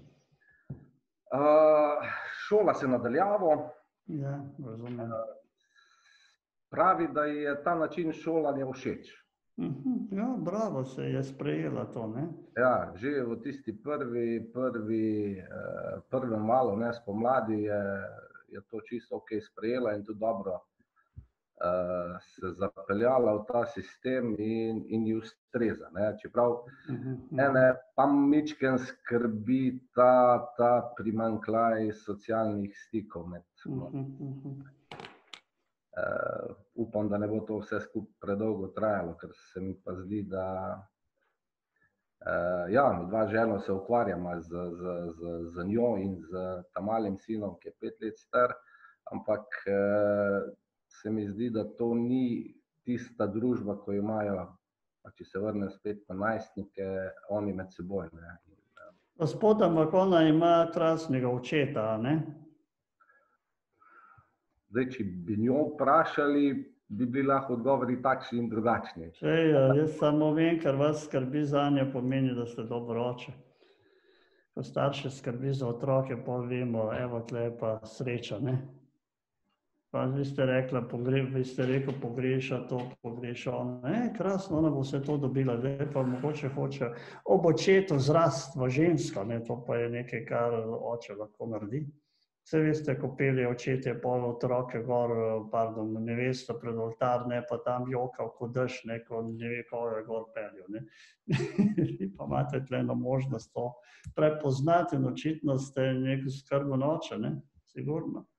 [SPEAKER 19] Šola se nadaljavo.
[SPEAKER 2] Ja, razumem.
[SPEAKER 19] Pravi, da je ta način šolanja všeč.
[SPEAKER 2] Ja, bravo, se je sprejela to, ne?
[SPEAKER 19] Ja, že v tisti prvem valu, ne, spomladi je to čisto ok sprejela in tudi dobro se zapeljala v ta sistem in ji ustreza, ne. Čeprav ene pa mičken skrbi ta primanjkljaj socialnih stikov med. Upam, da ne bo to vse skupaj predolgo trajalo, ker se mi pa zdi, da ja, mi dva ženo se ukvarjamo z njo in z ta malim sinom, ki je 5 let star, ampak se mi zdi, da to ni tista družba, ko imajo, če se vrnem spet na najstnike, oni med seboj, ne.
[SPEAKER 2] Gospod, ampak ona ima krasnega očeta, ne?
[SPEAKER 19] Zdaj, če bi njo vprašali, bi bili lahko odgovori takšni in drugačni.
[SPEAKER 2] Jaz samo vem, ker vas skrbi zanje, pomeni, da ste dober oče. Ko starše skrbi za otroke, pol vemo, evo, tle je pa sreča, ne? Pa vi ste rekel, pogreša to, pogreša ono. Krasno, ona bo vse to dobila, zdaj pa mogoče hoče ob očetu zrast v žensko, ne? To pa je nekaj, kar oče lahko naredi. Vse veste, ko pelje očetje pol otroke gor, nevesto pred oltar, ne, pa tam joka v dež, ne, ko ne ve, koga je gor peljo, ne. Vi pa imate tle eno možnost to prepoznati in očitno ste nek skrben oče, ne, sigurno.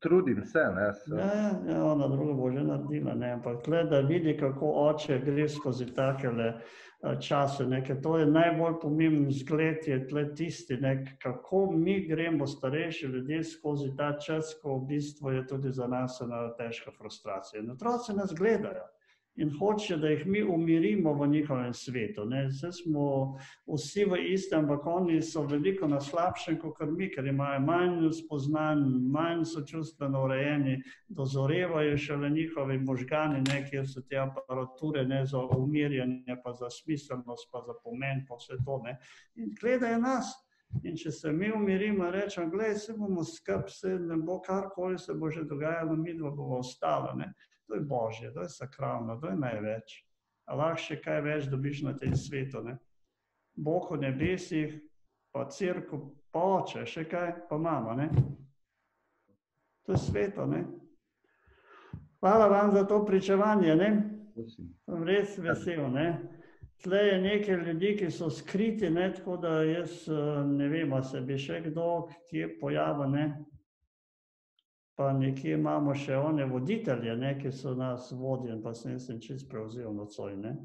[SPEAKER 19] trudim se.
[SPEAKER 2] Ja, ona druga bo že naredila, ne, ampak gleda, vidi, kako oče gre skozi takele čase, ne, ker to je najbolj pomemben zgled, je tle tisti, ne, kako mi gremo starejši ljudje skozi ta čas, ko v bistvu je tudi za nas ena težka frustracija. In otroci nas gledajo in hoče, da jih mi umirimo v njihovem svetu, ne, zdaj smo vsi v istem, ampak oni so veliko na slabšem, kot mi, ker imajo manj spoznanj, manj so čustveno urejeni, dozorevajo šele njihovi možgani, ne, kjer so te aparature, ne, za umirjanje, pa za smiselnost, pa za pomen, pa vse to, ne, in gledajo nas. In če se mi umirimo, rečem, gledaj, se bomo skrb, se ne bo karkoli se bo že dogajalo, midva bova ostala, ne. To je Božje, to je sakralno, to je največ. A lahko še kaj več dobiš na tem svetu, ne. Bog v nebesih, pa cerkev, pa oče, še kaj, pa mama, ne. To je sveto, ne. Hvala vam za to pričevanje, ne. Sem res vesel, ne. Tle je nekaj ljudi, ki so skriti, ne, tako da jaz ne vem, a se bi še kdo kje pojavil, ne. Pa nekje imamo še one voditelje, ne, ki so nas vodili, pa sem čisto prevzel nocoj, ne.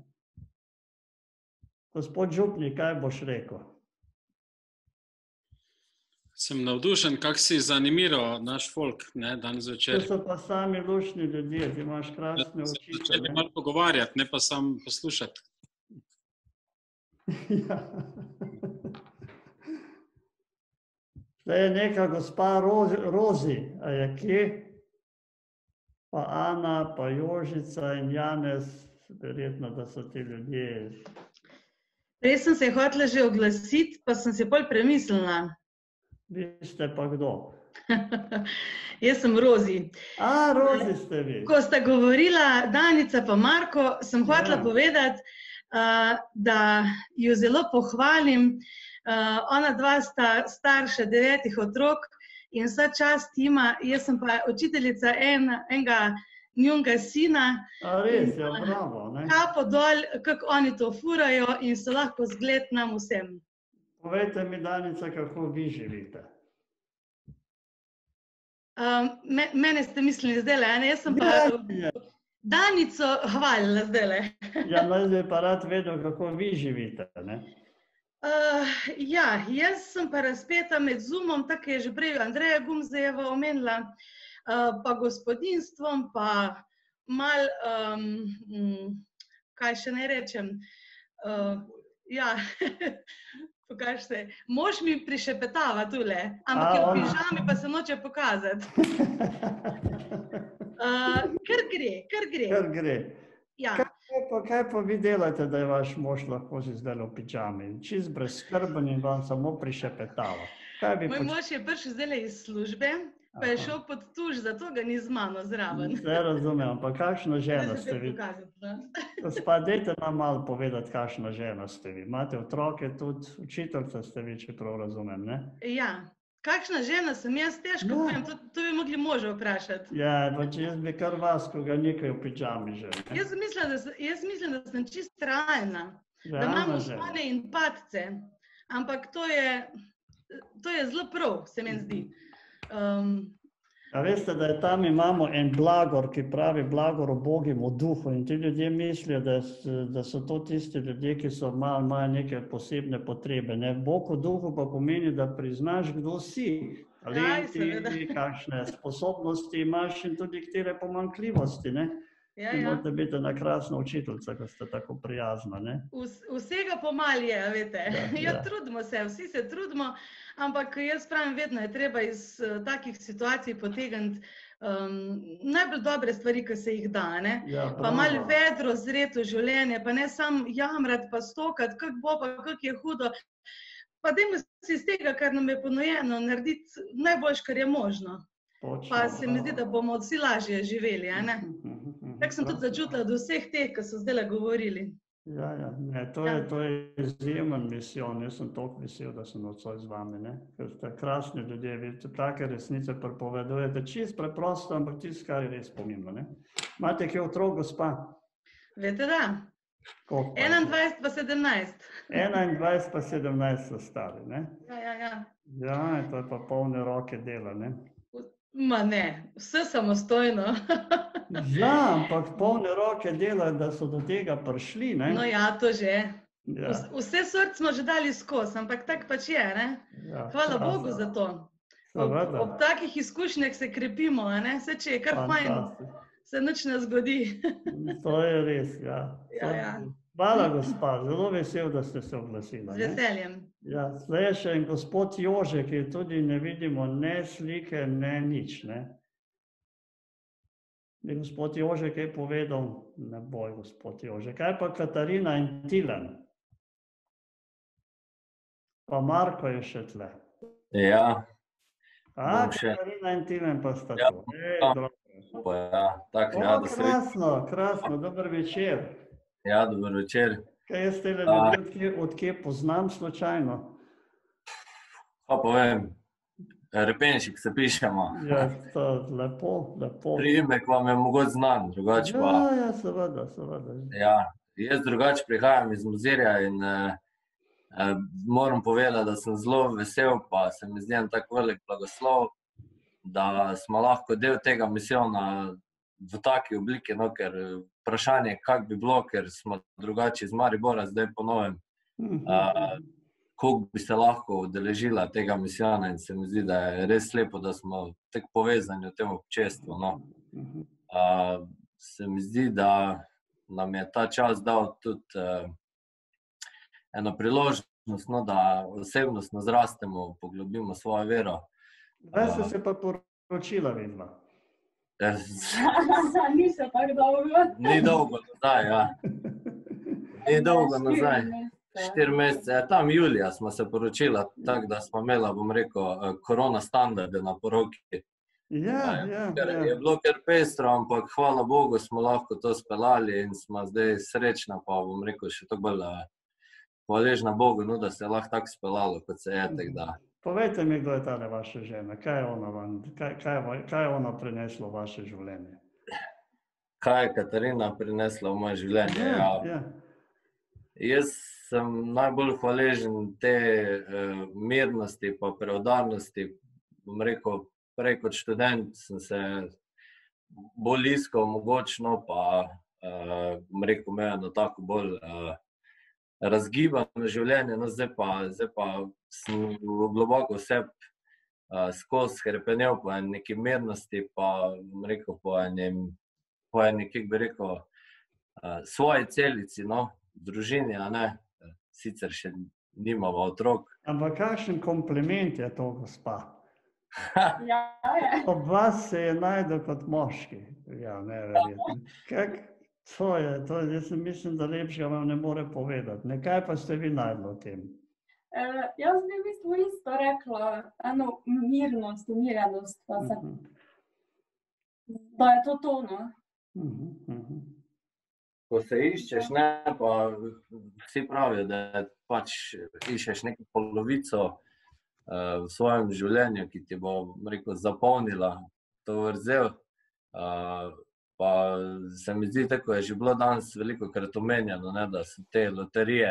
[SPEAKER 2] Gospod župnik, kaj boš rekel?
[SPEAKER 1] Sem navdušen, kako si zanimiral naš folk, ne, danes večer.
[SPEAKER 2] To so pa sami lušni ljudje, ti imaš krasne oči.
[SPEAKER 1] Začeli malo pogovarjati, ne pa sam poslušati.
[SPEAKER 2] Ja. Zdaj je neka gospa Rozi, a je kje? Pa Ana, pa Jožica in Janez, verjetno, da so ti ljudje.
[SPEAKER 20] Prej sem se hotela že oglasiti, pa sem se bolj premislila.
[SPEAKER 2] Vi ste pa kdo?
[SPEAKER 20] Jaz sem Rozi.
[SPEAKER 2] A, Rozi ste vi.
[SPEAKER 20] Ko sta govorila Danica pa Marko, sem hotela povedati, da jo zelo pohvalim. Ona dva sta starša 9 otrok in vsa čast ima, jaz sem pa učiteljica enega njunega sina.
[SPEAKER 2] A res, ja, bravo, ne.
[SPEAKER 20] Kapo dol, kako oni to furajo in so lahko zgled nam vsem.
[SPEAKER 2] Povejte mi, Danica, kako vi živite.
[SPEAKER 20] Mene ste mislili zdajle, ne? Jaz sem pa Danico hvalila zdajle.
[SPEAKER 2] Ja, jaz bi pa rad vedel, kako vi živite, ne?
[SPEAKER 20] Ja, jaz sem pa razpeta med Zoomom, tako je že prej Andreja Gumzejeva omenila, pa gospodinstvom, pa mal, kaj še ne rečem, ja, pokaž se, mož mi prišepetava tule, ampak je v pižami, pa se noče pokazati. Kar gre.
[SPEAKER 2] Kar gre.
[SPEAKER 20] Ja.
[SPEAKER 2] Kaj pa vi delate, da je vaš mož lahko si zdaj v pižami? Čist brezskrben in vam samo prišepetava.
[SPEAKER 20] Moj mož je prišel zdaj iz službe, pa je šel pod tuš, zato ga ni z mano zraven.
[SPEAKER 2] Vse razumem, pa kakšna žena ste vi? Gospa, dajte nam malo povedati, kakšna žena ste vi. Imate otroke, tudi učiteljica ste vi, če prav razumem, ne?
[SPEAKER 20] Ja. Kakšna žena sem jaz, težko povem, to bi mogli moža vprašati.
[SPEAKER 2] Ja, pa če jaz bi kar vas, ko ga nekaj v pižami že.
[SPEAKER 20] Jaz mislim, da sem čist realna, da imamo spone in padce, ampak to je zelo prav, se meni zdi.
[SPEAKER 2] A veste, da je tam imamo en blagor, ki pravi blagor o Bogim v duhu in ti ljudje mislijo, da so to tisti ljudje, ki so imajo neke posebne potrebe. Bog v duhu pa pomeni, da priznaš, kdo si. Talenti, kakšne sposobnosti imaš in tudi katere pomanjkljivosti. Morate biti ena krasna učiteljica, ko ste tako prijazna.
[SPEAKER 20] Vsega pomal je, veste. Ja, trudimo se, vsi se trudimo, ampak jaz pravim, vedno je treba iz takih situacij potegniti najbolj dobre stvari, ki se jih da, ne? Pa malo vedro zreto življenje, pa ne samo jamrati, pa stokati, kako bo, pa kako je hudo. Pa dajmo si iz tega, kar nam je ponujeno, narediti najboljš, kar je možno. Pa se mi zdi, da bomo vsi lažje živeli, a ne? Tako sem tudi začutila od vseh teh, ki so zdaj govorili.
[SPEAKER 2] Ja, to je izjemen misijon. Jaz sem toliko vesel, da sem nocoj z vami, ne? Ker ste krasni ljudje, vidite, take resnice prepovedujete. Čist preprosto, ampak tisto, kar je res pomembno, ne? Imate kaj otrok, gospa?
[SPEAKER 20] Vete, da. 21 pa 17.
[SPEAKER 2] 21 pa 17 so stari, ne?
[SPEAKER 20] Ja.
[SPEAKER 2] Ja, to je pa polne roke dela, ne?
[SPEAKER 20] Ma ne, vse samostojno.
[SPEAKER 2] Ja, ampak polne roke delajo, da so do tega prišli, ne?
[SPEAKER 20] No ja, to že.
[SPEAKER 2] Ja.
[SPEAKER 20] Vse sort smo že dali skozi, ampak tak pač je, ne?
[SPEAKER 2] Ja,
[SPEAKER 20] Hvala Bogu za to. Ob takih izkušnjah se krepimo, ne? Vse, če je kar fajn, se nič ne zgodi.
[SPEAKER 2] To je res, ja.
[SPEAKER 20] Ja.
[SPEAKER 2] Hvala, gospa, zelo vesel, da ste se oglasila.
[SPEAKER 20] Z veseljem.
[SPEAKER 2] Ja, zdaj je še en gospod Jože, ki tudi ne vidimo ne slike, ne nič, ne? Bi gospod Jože kaj povedal? Ne boj, gospod Jože. Kaj pa Katarina in Tilen? Pa Marko je še tle.
[SPEAKER 21] Ja.
[SPEAKER 2] Katarina in Tilen pa sta to. Krasno, dober večer.
[SPEAKER 21] Ja, dober večer.
[SPEAKER 2] Kaj jaz tele ljudi odkje poznam slučajno?
[SPEAKER 21] Pa povem, Repenšek se pišemo.
[SPEAKER 2] Ja, to lepo.
[SPEAKER 21] Priimek vam je mogoče znan, drugače pa.
[SPEAKER 2] Ja, seveda.
[SPEAKER 21] Ja, jaz drugače prihajam iz Mozirja in moram povedati, da sem zelo vesel, pa se mi zdi en tak velik blagoslov, da smo lahko del tega misijona v taki obliki, no, ker vprašanje, kak bi bilo, ker smo drugače iz Maribora, zdaj po novem, koliko bi se lahko udeležila tega misijona in se mi zdi, da je res lepo, da smo tako povezani v tem občestvu. No. Se mi zdi, da nam je ta čas dal tudi eno priložnost, no, da osebnostno zrastemo, poglobimo svojo vero.
[SPEAKER 2] Kdaj ste se pa poročila vidva?
[SPEAKER 22] Ni se tako dolgo.
[SPEAKER 21] Ni dolgo nazaj, ja. Ni dolgo nazaj. 4 mesece. Tam julija smo se poročila, tako da smo imela, bom rekel, korona standarde na poroki.
[SPEAKER 2] Ja.
[SPEAKER 21] Je bilo kar pestro, ampak hvala Bogu smo lahko to speljali in smo zdaj srečna, pa bom rekel, še tako bolj hvaležna Bogu, no, da se je lahko tako speljalo, kot se je, tako da.
[SPEAKER 2] Povejte mi, kdo je tale vaša žena, kaj je ona prinesla v vaše življenje?
[SPEAKER 21] Kaj je Katarina prinesla v moje življenje?
[SPEAKER 2] Ja.
[SPEAKER 21] Jaz sem najbolj hvaležen te mirnosti pa preudarnosti. Bom rekel, prej kot študent sem se bolj iskal mogočno, pa bom rekel, imel eno tako bolj razgibano življenje, no zdaj pa sem globoko vse skozi hrepenel po neki mirnosti, pa bom rekel po eni, kak bi rekel, svoji celici, no, družini, a ne, sicer še nimava otrok.
[SPEAKER 2] Ampak kakšen kompliment je to, gospa? Ob vas se je najdel kot moški. Ja, neverjetno. Jaz mislim, da lepšega vam ne more povedati. Nekaj pa ste vi najdli o tem?
[SPEAKER 22] Jaz bi v bistvu isto rekla, eno mirnost, umirjenost, da je to tono.
[SPEAKER 21] Ko se iščeš, ne, pa vsi pravijo, da pač iščeš neko polovico v svojem življenju, ki ti bo, rekel, zapolnila to vrzel. Pa se mi zdi, tako je že bilo danes veliko krat omenjeno, ne, da so te loterije.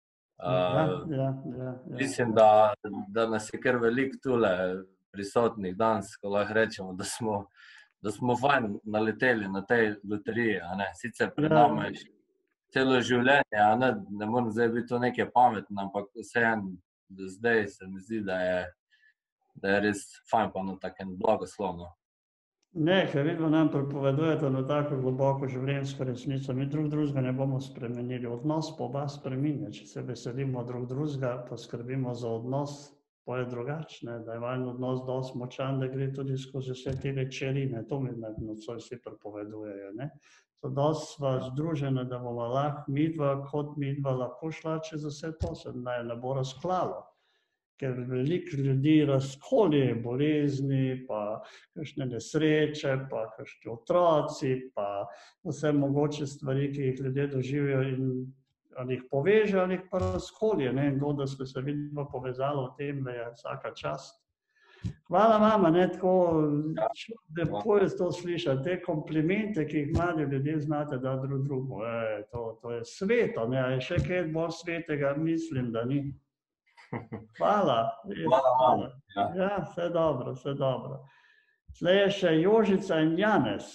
[SPEAKER 21] Mislim, da nas je kar veliko tule prisotnih danes, ko lahko rečemo, da smo fajn naleteli na tej loteriji, a ne. Sicer pred nami je celo življenje, a ne, ne moram zdaj biti to nekaj pametno, ampak vseeno do zdaj se mi zdi, da je res fajn pa na takem blagoslovno.
[SPEAKER 2] Ne, ker vidno nam pripovedujete na tako globoko življenjsko resnico. Mi drugega ne bomo spremenili. Odnos pa oba spreminja. Če se veselimo drugega, pa skrbimo za odnos, pa je drugačne, da je vajen odnos dosti močan, da gre tudi skozi vse te večerine. To mi nocoj vsi pripovedujejo, ne. So dosti sva združena, da bomo lahko midva lahko šla čez vse to, se ne bo razklalo. Ker veliko ljudi razkolje, bolezni, pa kakšne nesreče, pa kakšni otroci, pa vse mogoče stvari, ki jih ljudje doživijo in ali jih poveže, ali jih pa razkolje. In to, da smo se vidno povezali v tem, da je vsaka čast. Hvala vama, ne, tako lepo je to slišati, te komplimente, ki jih mladi ljudje znate dati drugo. To je sveto, ne, je še kaj bolj svetega, mislim, da ni. Hvala. Ja, vse dobro. Tle je še Jožica in Janez.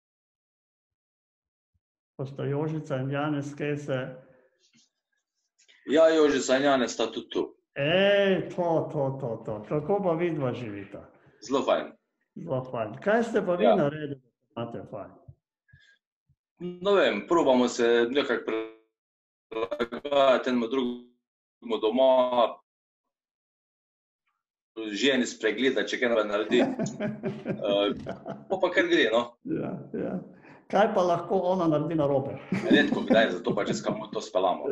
[SPEAKER 2] Ko sta Jožica in Janez, kaj se...
[SPEAKER 3] Ja, Jožica in Janez sta tudi tu.
[SPEAKER 2] To. Kako pa vidva živita?
[SPEAKER 3] Zelo fajn.
[SPEAKER 2] Zelo fajn. Kaj ste pa vi naredili, da imate fajn?
[SPEAKER 3] No vem, probamo se nekako prilagajati enemu drugemu doma, ženi spregleda, če kaj naredi. Pa kar gre, no.
[SPEAKER 2] Ja. Kaj pa lahko ona naredi narobe?
[SPEAKER 3] Redko kdaj, zato pa če skamo to spelamo.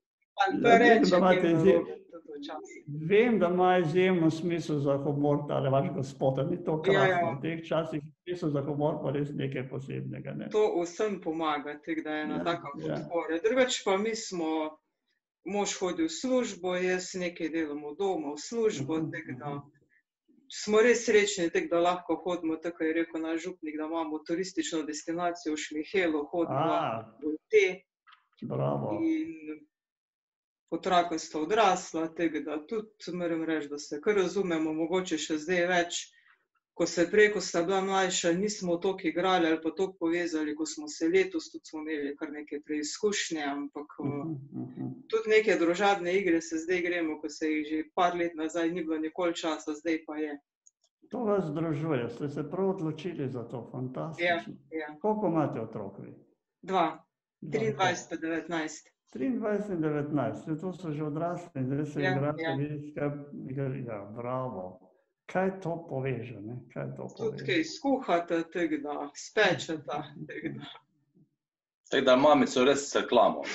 [SPEAKER 2] Vem, da ima izjemno smisel za humor, ali vaš gospod, ni to krasno. V teh časih smisel za humor pa res nekaj posebnega.
[SPEAKER 5] To vsem pomaga, da je ena taka podpora. Drugače pa mi smo, mož hodi v službo, jaz nekaj delam v domu, v službo, da smo res srečni, da lahko hodimo, tako je rekel naš župnik, da imamo turistično destinacijo v Šmihelu, hodimo v te.
[SPEAKER 2] Bravo.
[SPEAKER 5] In otroka sta odrasla, da tudi moram reči, da se kar razumemo, mogoče še zdaj več, ko se prej, ko sta bila mlajša, nismo toliko igrali ali pa toliko povezali, ko smo se letos, tudi smo imeli kar neke preizkušnje, ampak tudi neke družabne igre se zdaj gremo, ko se jih že par let nazaj ni bilo nikoli časa, zdaj pa je.
[SPEAKER 2] To vas združuje, ste se prav odločili za to, fantastično.
[SPEAKER 5] Ja.
[SPEAKER 2] Koliko imate otrok vi?
[SPEAKER 5] 2, 23 pa 19.
[SPEAKER 2] 23 in 19, to so že odrasli, zdaj se igrate, vidite, bravo. Kaj to poveže, ne?
[SPEAKER 5] Tudi kaj skuhate, da spečete.
[SPEAKER 3] Tako da mamico res crklamo.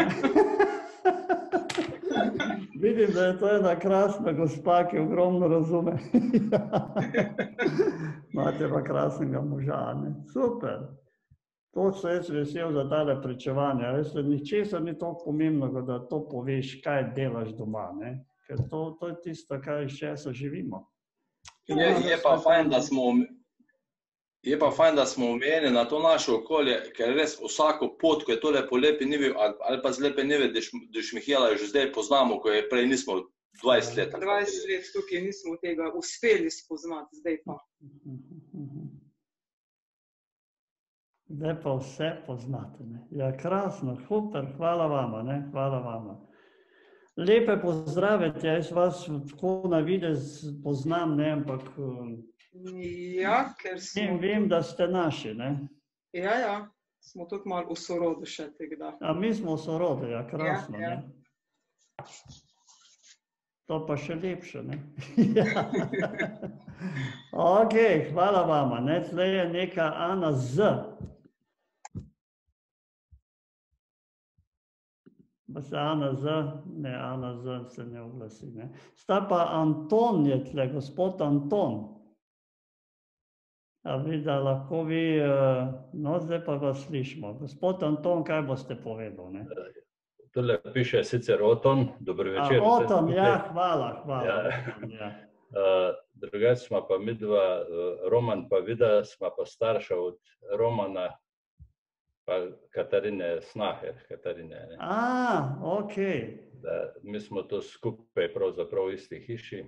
[SPEAKER 2] Vidim, da je to ena krasna gospa, ki ogromno razume. Imate pa krasnega moža, ne? Super. To se jaz vesel za tale pričevanja. Veste, ničesar ni toliko pomembno, da to poveš, kaj delaš doma, ne? Ker to je tisto, kaj iz česa živimo.
[SPEAKER 3] Je pa fajn, da smo omenjeni na to naše okolje, ker res vsako pot, ko je tole po Lepi Nivi ali pa z Lepe Nive do Šmihela, že zdaj poznamo, ko je prej nismo 20 let.
[SPEAKER 5] 20 let tukaj nismo tega uspeli spoznati, zdaj pa.
[SPEAKER 2] Zdaj pa vse poznate. Ja, krasno, super, hvala vama, ne, hvala vama. Lepe pozdravite, jaz vas tako na videz poznam, ne, ampak
[SPEAKER 5] ja, ker smo...
[SPEAKER 2] Vem, da ste naši, ne.
[SPEAKER 5] Ja, smo tudi malo v sorodu še tega.
[SPEAKER 2] A mi smo v sorodu, ja, krasno, ne. To pa še lepše, ne. Ok, hvala vama, ne, tle je neka Ana Z. Pa se Ana Z, ne, Ana Z se ne oglasi, ne. Sta pa Anton je tle, gospod Anton. A vi, da lahko vi, no, zdaj pa vas slišimo. Gospod Anton, kaj boste povedal, ne?
[SPEAKER 23] Tole piše sicer Oton, dobro večer.
[SPEAKER 2] Oton, ja, hvala.
[SPEAKER 23] Drugače smo pa midva, Roman pa Vida, smo pa starša od Romana, pa Katarine Snaher, Katarine.
[SPEAKER 2] Ok.
[SPEAKER 23] Mi smo to skupaj pravzaprav v isti hiši.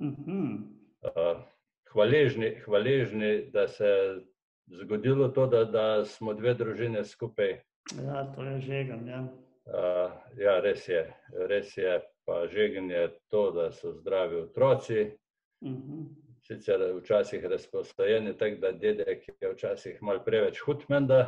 [SPEAKER 23] Hvaležni, da se je zgodilo to, da smo dve družine skupaj.
[SPEAKER 2] Ja, to je žegen, ja.
[SPEAKER 23] Ja, res je, pa žegen je to, da so zdravi otroci. Sicer včasih razpostojeni, tako da dedek je včasih malo preveč hud menda.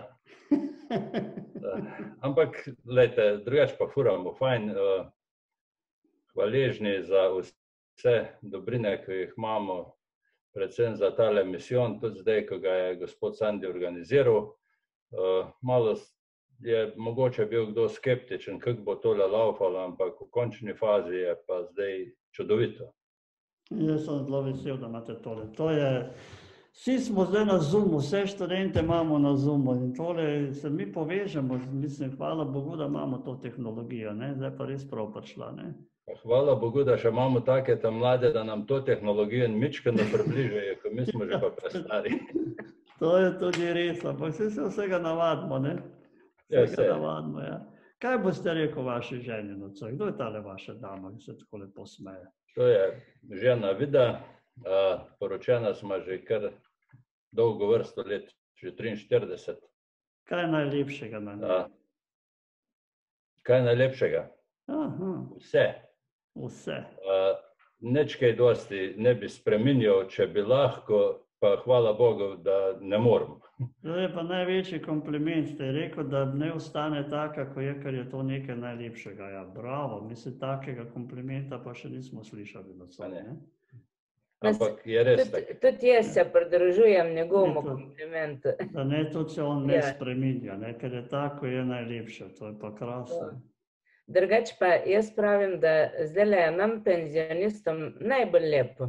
[SPEAKER 23] Ampak, glejte, drugače pa furamo fajn. Hvaležni za vse dobrine, ki jih imamo, predvsem za tale misijon, tudi zdaj, ko ga je gospod Sandi organiziral. Malo je mogoče bil kdo skeptičen, kako bo tole laufalo, ampak v končni fazi je pa zdaj čudovito.
[SPEAKER 2] Jaz sem zelo vesel, da imate tole. To je, vsi smo zdaj na Zoomu, vse študente imamo na Zoomu in tole se mi povežemo, mislim, hvala Bogu, da imamo to tehnologijo, ne, zdaj pa res prav prišla, ne.
[SPEAKER 23] Hvala Bogu, da še imamo take tam mlade, da nam to tehnologijo mičkeno približajo, ko mi smo že pa prestari.
[SPEAKER 2] To je tudi res, ampak se vsega navadimo, ne. Vsega navadimo, ja. Kaj boste rekel vaši ženi nocoj? Kdo je tale vaša dama, ki se tako lepo smeje?
[SPEAKER 23] To je žena Vida, poročena smo že kar dolgo vrsto let, že 43.
[SPEAKER 2] Kaj je najlepšega na njej?
[SPEAKER 23] Kaj je najlepšega? Vse.
[SPEAKER 2] Vse.
[SPEAKER 23] Nič kaj dosti ne bi spreminjal, če bi lahko, pa hvala Bogu, da ne moram.
[SPEAKER 2] To je pa največji kompliment, ste rekel, da ne ostane taka, ko je, ker je to nekaj najlepšega. Ja, bravo, mislim, takega komplimenta pa še nismo slišali na svoje.
[SPEAKER 23] Ampak je res tako.
[SPEAKER 6] Tudi jaz se pridružujem njegovemu komplimentu.
[SPEAKER 2] Da ne, tudi se on ne spreminja, ker je tako, je najlepše, to je pa krasno.
[SPEAKER 6] Drugač pa jaz pravim, da zdaj je nam penzionistom najbolj lepo.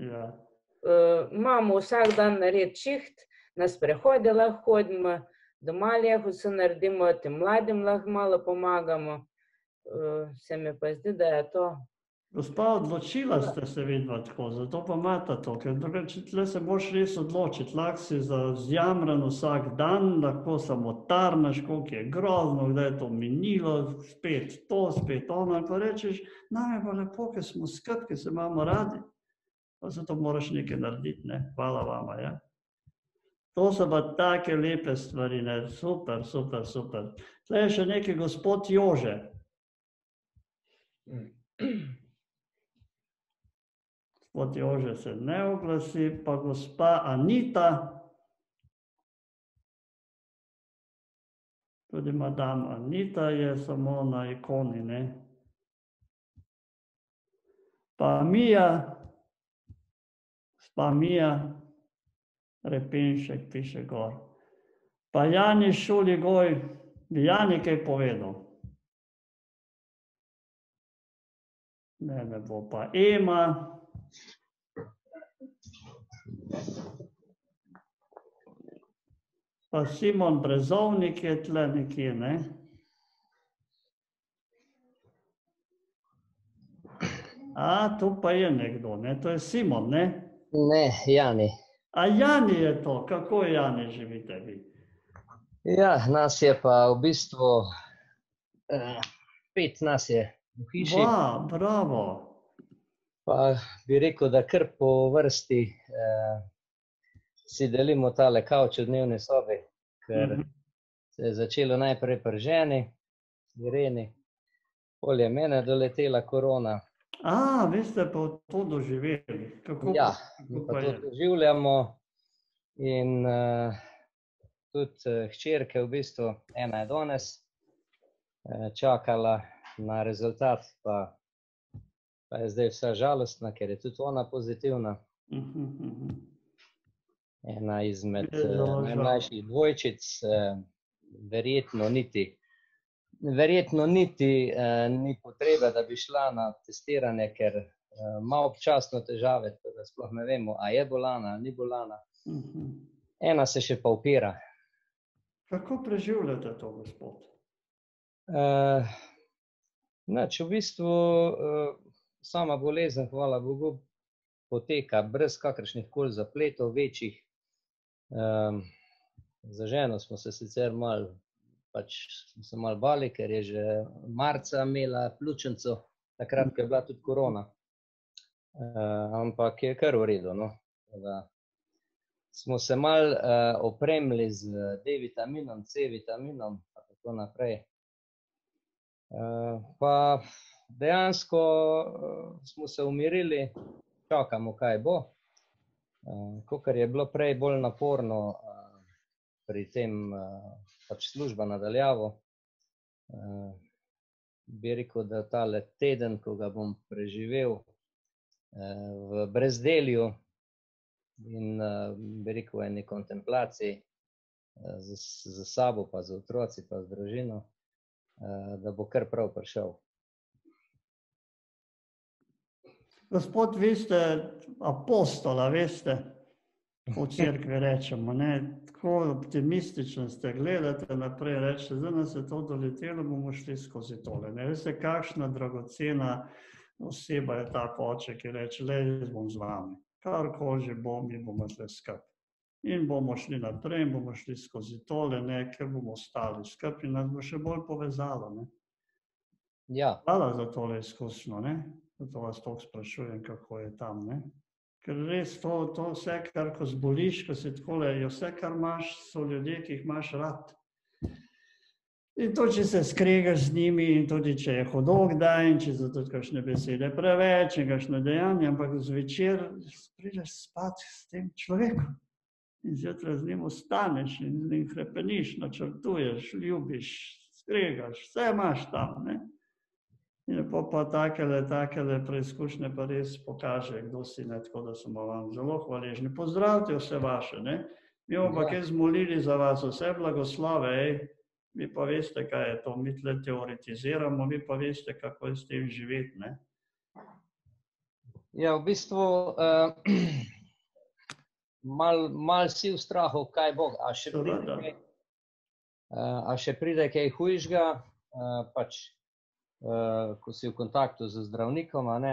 [SPEAKER 6] Imamo vsak dan narediti šiht, na sprehode lahko hodimo, doma lahko vse naredimo, tem mladim lahko malo pomagamo. Se mi pa zdi, da je to.
[SPEAKER 2] Gospa, odločila ste se vidva tako, zato pa imate to, ker drugače tle se moraš res odločiti, lahko si zjamran vsak dan, lahko samo tarnaš, koliko je grozno, kdaj je to minilo, spet to, spet ono, pa rečeš, nam je pa lepo, ker smo skupaj, ker se imamo radi, pa zato moraš nekaj narediti, ne, hvala vama, ja. To so pa take lepe stvari, ne, super, super, super. Tle je še nekaj gospod Jože. Gospod Jože se ne oglasi, pa gospa Anita, tudi madam Anita je samo na ikoni, ne. Pa Mija, gospa Mija, Repenšek piše gor. Pa Jani Šuligoj, bi Jani kaj povedal? Ne bo pa Ema. Pa Simon Brezovnik je tle nekje, ne? Tu pa je nekdo, ne? To je Simon, ne?
[SPEAKER 8] Ne, Jani.
[SPEAKER 2] A Jani je to? Kako Jani živite vi?
[SPEAKER 8] Ja, nas je pa v bistvu 5 nas je v hiši.
[SPEAKER 2] Bravo.
[SPEAKER 8] Pa bi rekel, da kar po vrsti si delimo tale kavč v dnevni sobi, ker se je začelo najprej pri ženi, Ireni, pol je mene doletela korona.
[SPEAKER 2] Vi ste pa to doživeli.
[SPEAKER 8] Ja, mi pa to doživljamo in tudi hčerke v bistvu, ena je danes čakala na rezultat, pa je zdaj vsa žalostna, ker je tudi ona pozitivna. Ena izmed najmlajših dvojčic, verjetno niti ni potrebe, da bi šla na testiranje, ker ima občasno težave, da sploh ne vemo, a je bolana, ali ni bolana. Ena se še pa upira.
[SPEAKER 2] Kako preživljate to, gospod?
[SPEAKER 8] V bistvu sama bolezen, hvala Bogu, poteka brez kakršnih koli zapletov večjih. Za ženo smo se sicer malo bali, ker je že marca imela pljučnico, takrat, ko je bila tudi korona. Ampak je kar v redu, no. Smo se malo opremili z D-vitaminom, C-vitaminom, pa tako naprej. Pa dejansko smo se umirili, čakamo, kaj bo. Kakor je bilo prej bolj naporno pri tem služba nadaljavo, bi rekel, da tale teden, ko ga bom preživel v brezdelju in bi rekel eni kontemplaciji za sabo, pa za otroci, pa z družino, da bo kar prav prišel.
[SPEAKER 2] Gospod, vi ste apostola, veste, v cerkvi rečemo, ne, tako optimističen ste, gledate naprej, rečete, zdaj nas je to doletelo, bomo šli skozi tole, ne, veste, kakšna dragocena oseba je ta oče, ki reče, le, jaz bom z vami, karkoli že bo, mi bomo tle skupaj. In bomo šli naprej, in bomo šli skozi tole, ne, ker bomo ostali skupaj in nas bo še bolj povezalo, ne.
[SPEAKER 8] Ja.
[SPEAKER 2] Hvala za tole izkušnjo, ne. Zato vas toliko sprašujem, kako je tam, ne. Ker res to vse, kar ko zboliš, ko se takole, je vse, kar imaš, so ljudje, ki jih imaš rad. In to, če se skregaš z njimi, in tudi, če je hudo kdaj, in če so tudi kakšne besede preveč, in kakšne dejanja, ampak zvečer prideš spat s tem človekom. In zjutraj z njim ostaneš in z njim hrepeniš, načrtuješ, ljubiš, skregaš, vse imaš tam, ne. In pa takele preizkušnje pa res pokaže, kdo si, ne, tako da smo vam zelo hvaležni. Pozdravite vse vaše, ne. Mi bomo pa kaj zmolili za vas, vse blagoslove, vi pa veste, kaj je to, mi tle teoretiziramo, vi pa veste, kako je s tem živeti, ne.
[SPEAKER 8] Ja, v bistvu mal si v strahu, kaj bo, a še pride kaj hujšega, pač, ko si v kontaktu z zdravnikom, a ne,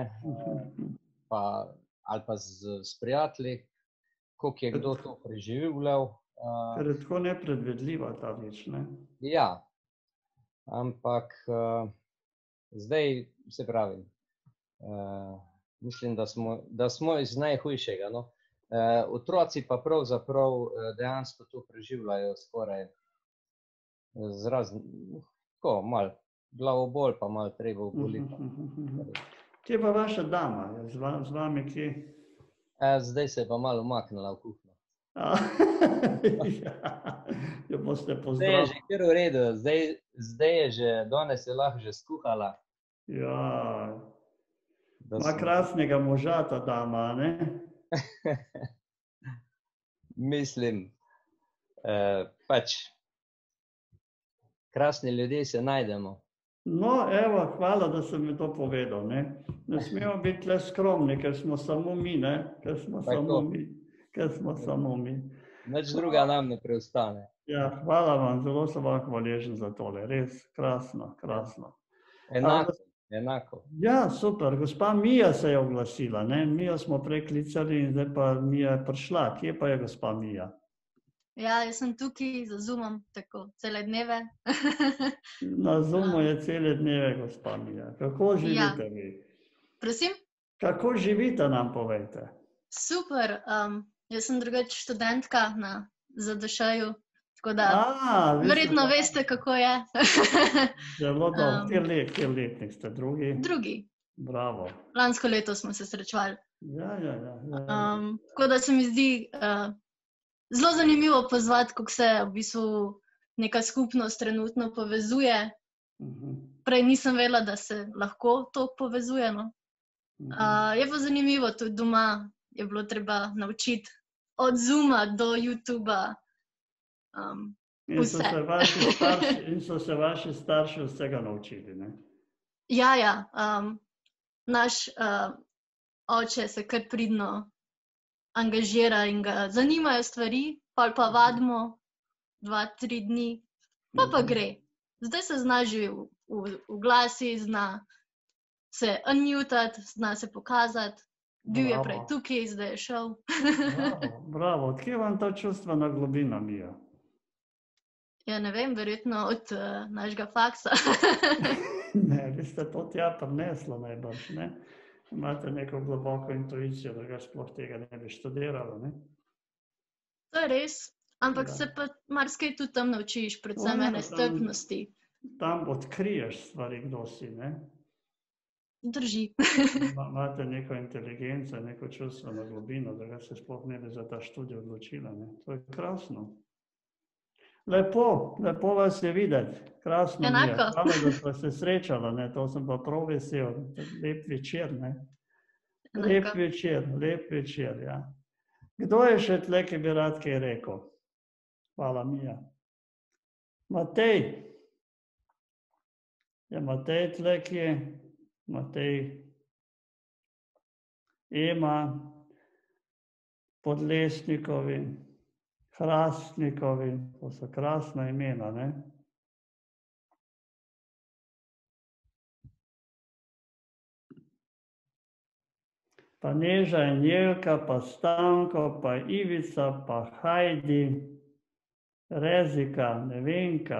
[SPEAKER 8] ali pa s prijatelji, koliko je kdo to preživljal.
[SPEAKER 2] Ker je tako nepredvedljiva ta reč, ne?
[SPEAKER 8] Ja, ampak zdaj, se pravi, mislim, da smo iz najhujšega, no. Otroci pa pravzaprav dejansko to preživljajo skoraj tako malo, glavobol pa malo treba oboliti.
[SPEAKER 2] Kje pa vaša dama, je z vami kje?
[SPEAKER 8] Zdaj se je pa malo umaknila v kuhinjo.
[SPEAKER 2] Jo boste
[SPEAKER 8] Zdaj je
[SPEAKER 2] pozdravili.
[SPEAKER 8] že kar v redu, zdaj je že, danes je lahko že skuhala.
[SPEAKER 2] Ja, ima krasnega moža ta dama, ne?
[SPEAKER 8] Mislim, pač, krasni ljudje se najdemo.
[SPEAKER 2] No, evo, hvala, da si mi to povedal, ne. Ne smemo biti tle skromni, ker smo samo mi, ne, ker smo samo mi.
[SPEAKER 8] Nič druga nam ne preostane.
[SPEAKER 2] Ja, hvala vam, zelo sem vam hvaležen za tole, res krasno, krasno.
[SPEAKER 8] Enako.
[SPEAKER 2] Ja, super, gospa Mija se je oglasila, ne, Mijo smo prej klicali in zdaj pa Mija je prišla, kje pa je gospa Mija?
[SPEAKER 7] Ja, jaz sem tukaj za Zoomom, tako, cele dneve.
[SPEAKER 2] Na Zoomu je cele dneve, gospa Mija, kako živite vi?
[SPEAKER 7] Prosim?
[SPEAKER 2] Kako živite, nam povejte.
[SPEAKER 7] Super, jaz sem drugače študentka na ZDŠ-ju, tako da verjetno veste, kako je.
[SPEAKER 2] Zelo dobro, kjer letnik ste, drugi?
[SPEAKER 7] Drugi.
[SPEAKER 2] Bravo.
[SPEAKER 7] Lansko leto smo se srečevali.
[SPEAKER 2] Ja.
[SPEAKER 7] Tako da se mi zdi zelo zanimivo pozvati, kako se v bistvu neka skupnost trenutno povezuje. Prej nisem vedela, da se lahko to povezuje, no. Je pa zanimivo, tudi doma je bilo treba naučiti od Zooma do YouTuba vse.
[SPEAKER 2] In so se vaši starši vsega naučili, ne?
[SPEAKER 7] Ja, naš oče se kar pridno angažira in ga zanimajo stvari, pol pa vadimo 2-3 dni, pa gre. Zdaj se zna že v glasi, zna se unmutati, zna se pokazati. Bil je prej tukaj, zdaj je šel.
[SPEAKER 2] Bravo, odkje vam ta čustvena globina, Mija?
[SPEAKER 7] Ja, ne vem, verjetno od našega faksa.
[SPEAKER 2] Ne, vi ste to tja prineslo najbrž, ne? Imate neko globoko intuicijo, da ga sploh tega ne bi študirala, ne?
[SPEAKER 7] To je res, ampak se pa marsikaj tudi tam naučiš, predvsem ene strpnosti.
[SPEAKER 2] Tam odkriješ stvari, kdo si, ne?
[SPEAKER 7] Drži.
[SPEAKER 2] Imate neko inteligenco, neko čustveno globino, da ga se sploh ne bi za ta študij odločila, ne? To je krasno. Lepo vas je videti, krasno mi je. Hvala, da sva se srečala, ne, to sem pa prav vesel. Lep večer, ne. Lep večer, ja. Kdo je še tle, ki bi rad kaj rekel? Hvala, Mija. Matej. Je Matej tle, ki je? Matej. Ema. Podlesnikovi. Hrastnikovi, to so krasna imena, ne? Pa Neža in Jelka, pa Stanko, pa Ivica, pa Hajdi, Rezika, Nevenka.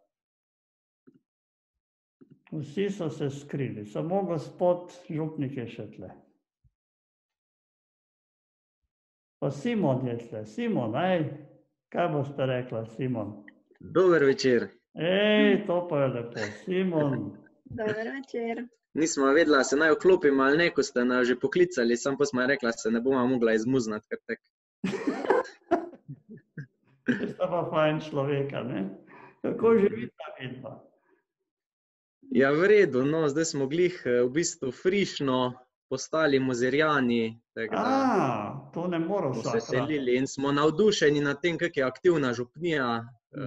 [SPEAKER 2] Vsi so se skrili, samo gospod župnik je še tle. Pa Simon je tle. Simon, kaj boste rekla, Simon?
[SPEAKER 9] Dober večer.
[SPEAKER 2] To pa je lepo. Simon.
[SPEAKER 11] Dober večer.
[SPEAKER 9] Nismo vedela, se naj vklopim ali ne, ko ste nas že poklicali, sam pa smo rekla, se ne bomo mogla izmuznati, ker tek.
[SPEAKER 2] Sta pa fajn človeka, ne? Kako živita vidva?
[SPEAKER 9] Ja, v redu, no, zdaj smo glih v bistvu frišno postali mozirjani.
[SPEAKER 2] To ne mora vsak.
[SPEAKER 9] Smo se selili in smo navdušeni nad tem, kak je aktivna župnija.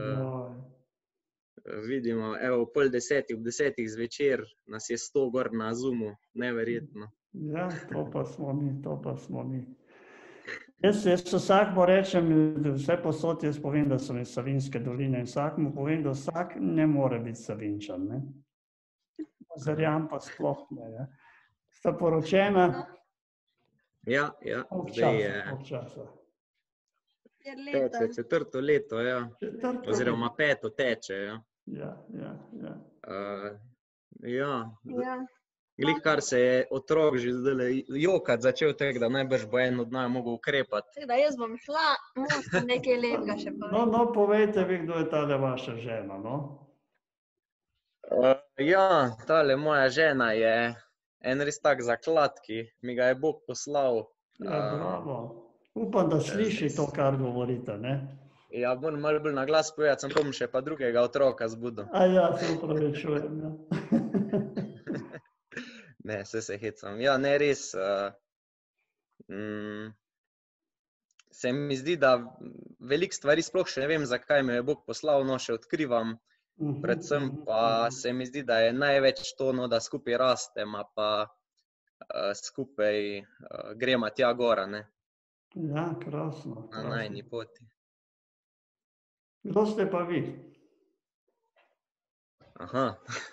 [SPEAKER 9] Vidimo, evo, ob 9:30 zvečer nas je 100 gor na Zoomu, neverjetno.
[SPEAKER 2] Ja, to pa smo mi. Jaz vsakmu rečem, vse posod jaz povem, da sem iz Savinjske doline in vsakmu povem, da vsak ne more biti Savinjčan, ne. Mozirjan pa sploh ne. Sta poročena?
[SPEAKER 9] Ja, zdaj je. To je 4. leto, ja. Oziroma 5. teče, ja. Ja. Glih kar se je otrok že zdaj jokat začel tega, da najbrž bo en od naj mogel ukrepati.
[SPEAKER 11] Tako da jaz bom šla, moram nekaj lepega še povedati.
[SPEAKER 2] No, povejte vi, kdo je tale vaša žena, no?
[SPEAKER 9] Ja, tale moja žena je en res tak zaklad, ki mi ga je Bog poslal.
[SPEAKER 2] Ja, bravo. Upam, da sliši to, kar govorite, ne?
[SPEAKER 9] Ja, bom malo bolj na glas povedati, sem bom še pa drugega otroka zbudil.
[SPEAKER 2] Ja, se upravičujem, ja.
[SPEAKER 9] Ne, se hecam. Ja, ne, res. Se mi zdi, da veliko stvari sploh še ne vem, zakaj me je Bog poslal, no, še odkrivam. Predvsem pa se mi zdi, da je največ to, no, da skupaj rastema, pa skupaj gremo tja gora, ne.
[SPEAKER 2] Ja, krasno.
[SPEAKER 9] Na najni poti.
[SPEAKER 2] Kdo ste pa vi?
[SPEAKER 9] Aha.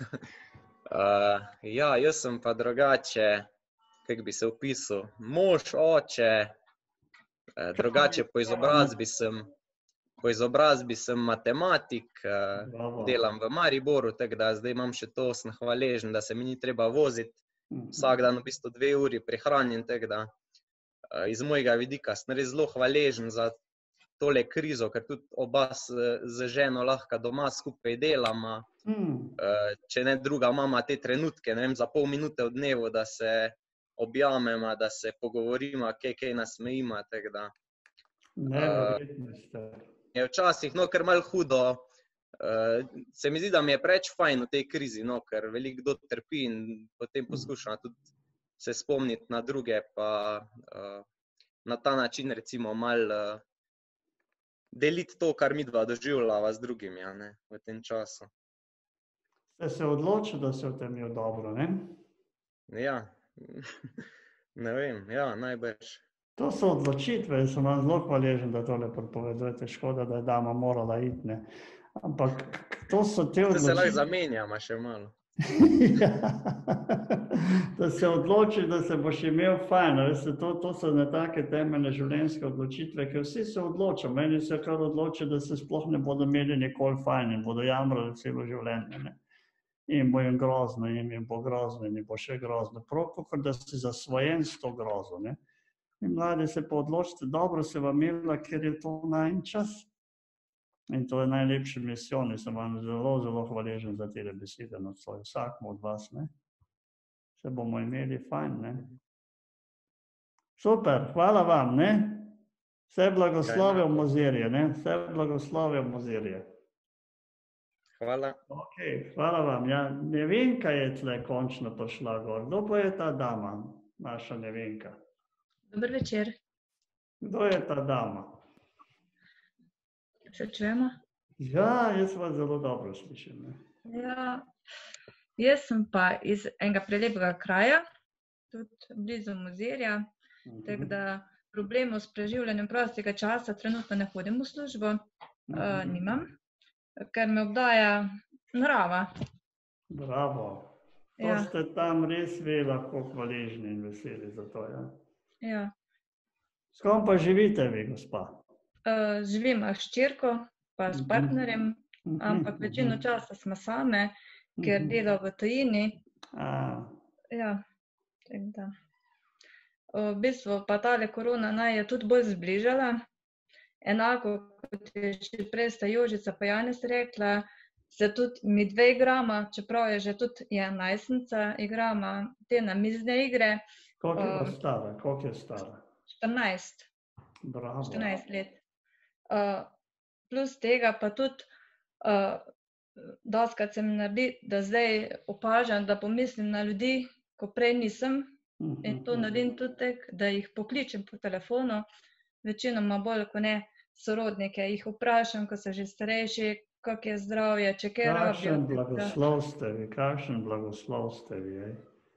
[SPEAKER 9] Ja, jaz sem pa drugače, kako bi se opisal, mož, oče, drugače po izobrazbi sem matematik, delam v Mariboru, tako da zdaj imam še to, sem hvaležen, da se mi ni treba voziti, vsak dan v bistvu 2 uri prihranjen, tako da iz mojega vidika sem res zelo hvaležen za tole krizo, ker tudi oba z ženo lahko doma skupaj delama. Če ne druga, imamo te trenutke, ne vem, za pol minute v dnevu, da se objamemo, da se pogovorimo, kaj nasmejimo, tako da.
[SPEAKER 2] Neverjetni ste.
[SPEAKER 9] Je včasih, no, ker malo hudo, se mi zdi, da mi je preveč fajn v tej krizi, no, ker veliko kdo trpi in potem poskušam tudi se spomniti na druge, pa na ta način recimo malo deliti to, kar midva doživljava z drugimi, ne, v tem času.
[SPEAKER 2] Ste se odločili, da se v tem je dobro, ne?
[SPEAKER 9] Ja, ne vem, ja, najbrž.
[SPEAKER 2] To so odločitve, jaz sem vam zelo hvaležen, da tole pripovedujete, škoda, da je dama morala iti, ne. Ampak to so te odločitve.
[SPEAKER 9] Se lahko zamenjamo še malo.
[SPEAKER 2] Da se odloči, da se boš imel fajn, veste, to so ne take temeljne življenjske odločitve, ker vsi se odločajo, meni se kar odloči, da se sploh ne bodo imeli nikoli fajn in bodo jamrali celo življenje, ne. In bo jim grozno, in jim bo grozno, in jim bo še grozno, prav kot da si zasvojen s to grozo, ne. In mladi se pa odločite, dobro se vam imela, ker je to najin čas. In to je najlepši misijon, in sem vam zelo, zelo hvaležen za te besede nocoj, vsakmu od vas, ne. Se bomo imeli fajn, ne. Super, hvala vam, ne. Vse blagoslove v Mozirje, ne. Vse blagoslove v Mozirje.
[SPEAKER 9] Hvala.
[SPEAKER 2] Ok, hvala vam. Ja, Nevenka je tle končno prišla gor. Kdo pa je ta dama, naša Nevenka?
[SPEAKER 12] Dober večer.
[SPEAKER 2] Kdo je ta dama?
[SPEAKER 12] Se čujemo?
[SPEAKER 2] Ja, jaz vas zelo dobro slišim.
[SPEAKER 12] Ja, jaz sem pa iz enega prelepega kraja, tudi blizu Mozirja, tako da problemov s preživljanjem prostega časa trenutno ne hodim v službo, nimam, ker me obdaja narava.
[SPEAKER 2] Bravo. To ste tam res vi lahko hvaležni in veseli za to, ja?
[SPEAKER 12] Ja.
[SPEAKER 2] S kom pa živite vi, gospa?
[SPEAKER 12] Živim s hčerko, pa s partnerjem, ampak večino časa smo same, ker dela v tujini. Ja, tako da. v bistvu pa tale korona naj je tudi bolj zbližala. Enako, kot je že prej sta Jožica pa Janez rekla, se tudi mi dve igrama, čeprav je že tudi najstnica, igrama te namizne igre.
[SPEAKER 2] Koliko je stara?
[SPEAKER 12] 14.
[SPEAKER 2] Bravo.
[SPEAKER 12] 14 let. Plus tega pa tudi dostikrat se mi naredi, da zdaj opažam, da pomislim na ljudi, ko prej nisem, in to naredim tudi, da jih pokličem po telefonu, večinoma bolj kot ne sorodnike, jih vprašam, ko so že starejši, kako je zdravje, če kaj rabijo.
[SPEAKER 2] Kakšen blagoslov ste vi.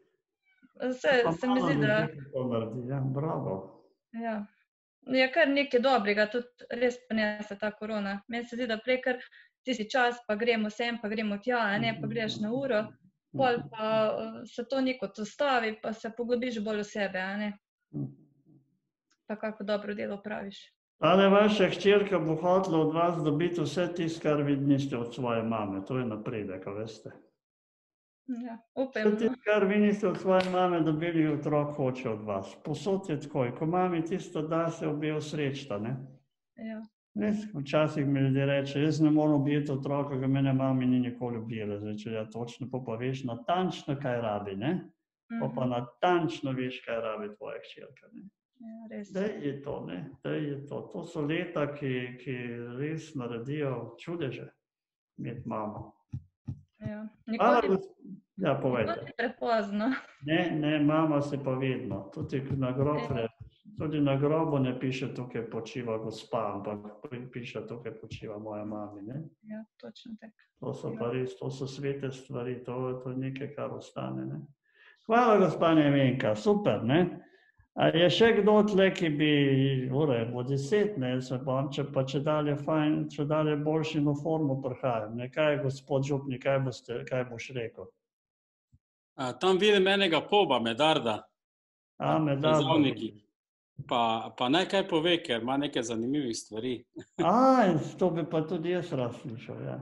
[SPEAKER 12] Se mi zdi, da...
[SPEAKER 2] Ja, bravo.
[SPEAKER 12] Ja. Je kar nekaj dobrega, tudi res prinese ta korona. Meni se zdi, da prej kar tisti čas, pa gremo sem, pa gremo tja, ne, pa greš na uro, pol pa se to nekot ustavi, pa se poglobiš bolj v sebe, ne. Pa kako dobro delo praviš.
[SPEAKER 2] Ale vaša hčerka bo hotela od vas dobiti vse tisto, kar vi niste od svoje mame. To je napredek, veste.
[SPEAKER 12] Ja, upam.
[SPEAKER 2] Vse tisto, kar vi niste od svoje mame dobili, otrok hoče od vas. Posod je tako. Ko mami tisto da, se obe osrečta, ne?
[SPEAKER 12] Ja.
[SPEAKER 2] Včasih mi ljudje reče, jaz ne moram objeti otroka, ga mene mami ni nikoli objela. Zdaj, če ja točno, pa veš natančno, kaj rabi, ne? Pa natančno veš, kaj rabi tvoja hčerka, ne? Da je to, ne? Da je to. To so leta, ki res naredijo čudeže, imeti mamo.
[SPEAKER 12] Ja, nikoli
[SPEAKER 2] povejte.
[SPEAKER 12] Nikoli prepozno.
[SPEAKER 2] Ne, mama se pa vedno. Tudi na grobu ne piše, tukaj počiva gospa, ampak piše, tukaj počiva moja mami, ne?
[SPEAKER 12] Ja, točno tako.
[SPEAKER 2] To so pa res, to so svete stvari, to je nekaj, kar ostane, ne? Hvala, gospa Nevenka, super, ne? A je še kdo tle, ki bi, bo 10, ne, se bom, če pa če dalje boljši na formu prihajam, ne? Kaj je gospod župnik, kaj boš rekel?
[SPEAKER 1] Tam vidim enega poba, Medarda.
[SPEAKER 2] Medarda.
[SPEAKER 1] Pa naj kaj pove, ker ima nekaj zanimivih stvari.
[SPEAKER 2] To bi pa tudi jaz rad slišal, ja.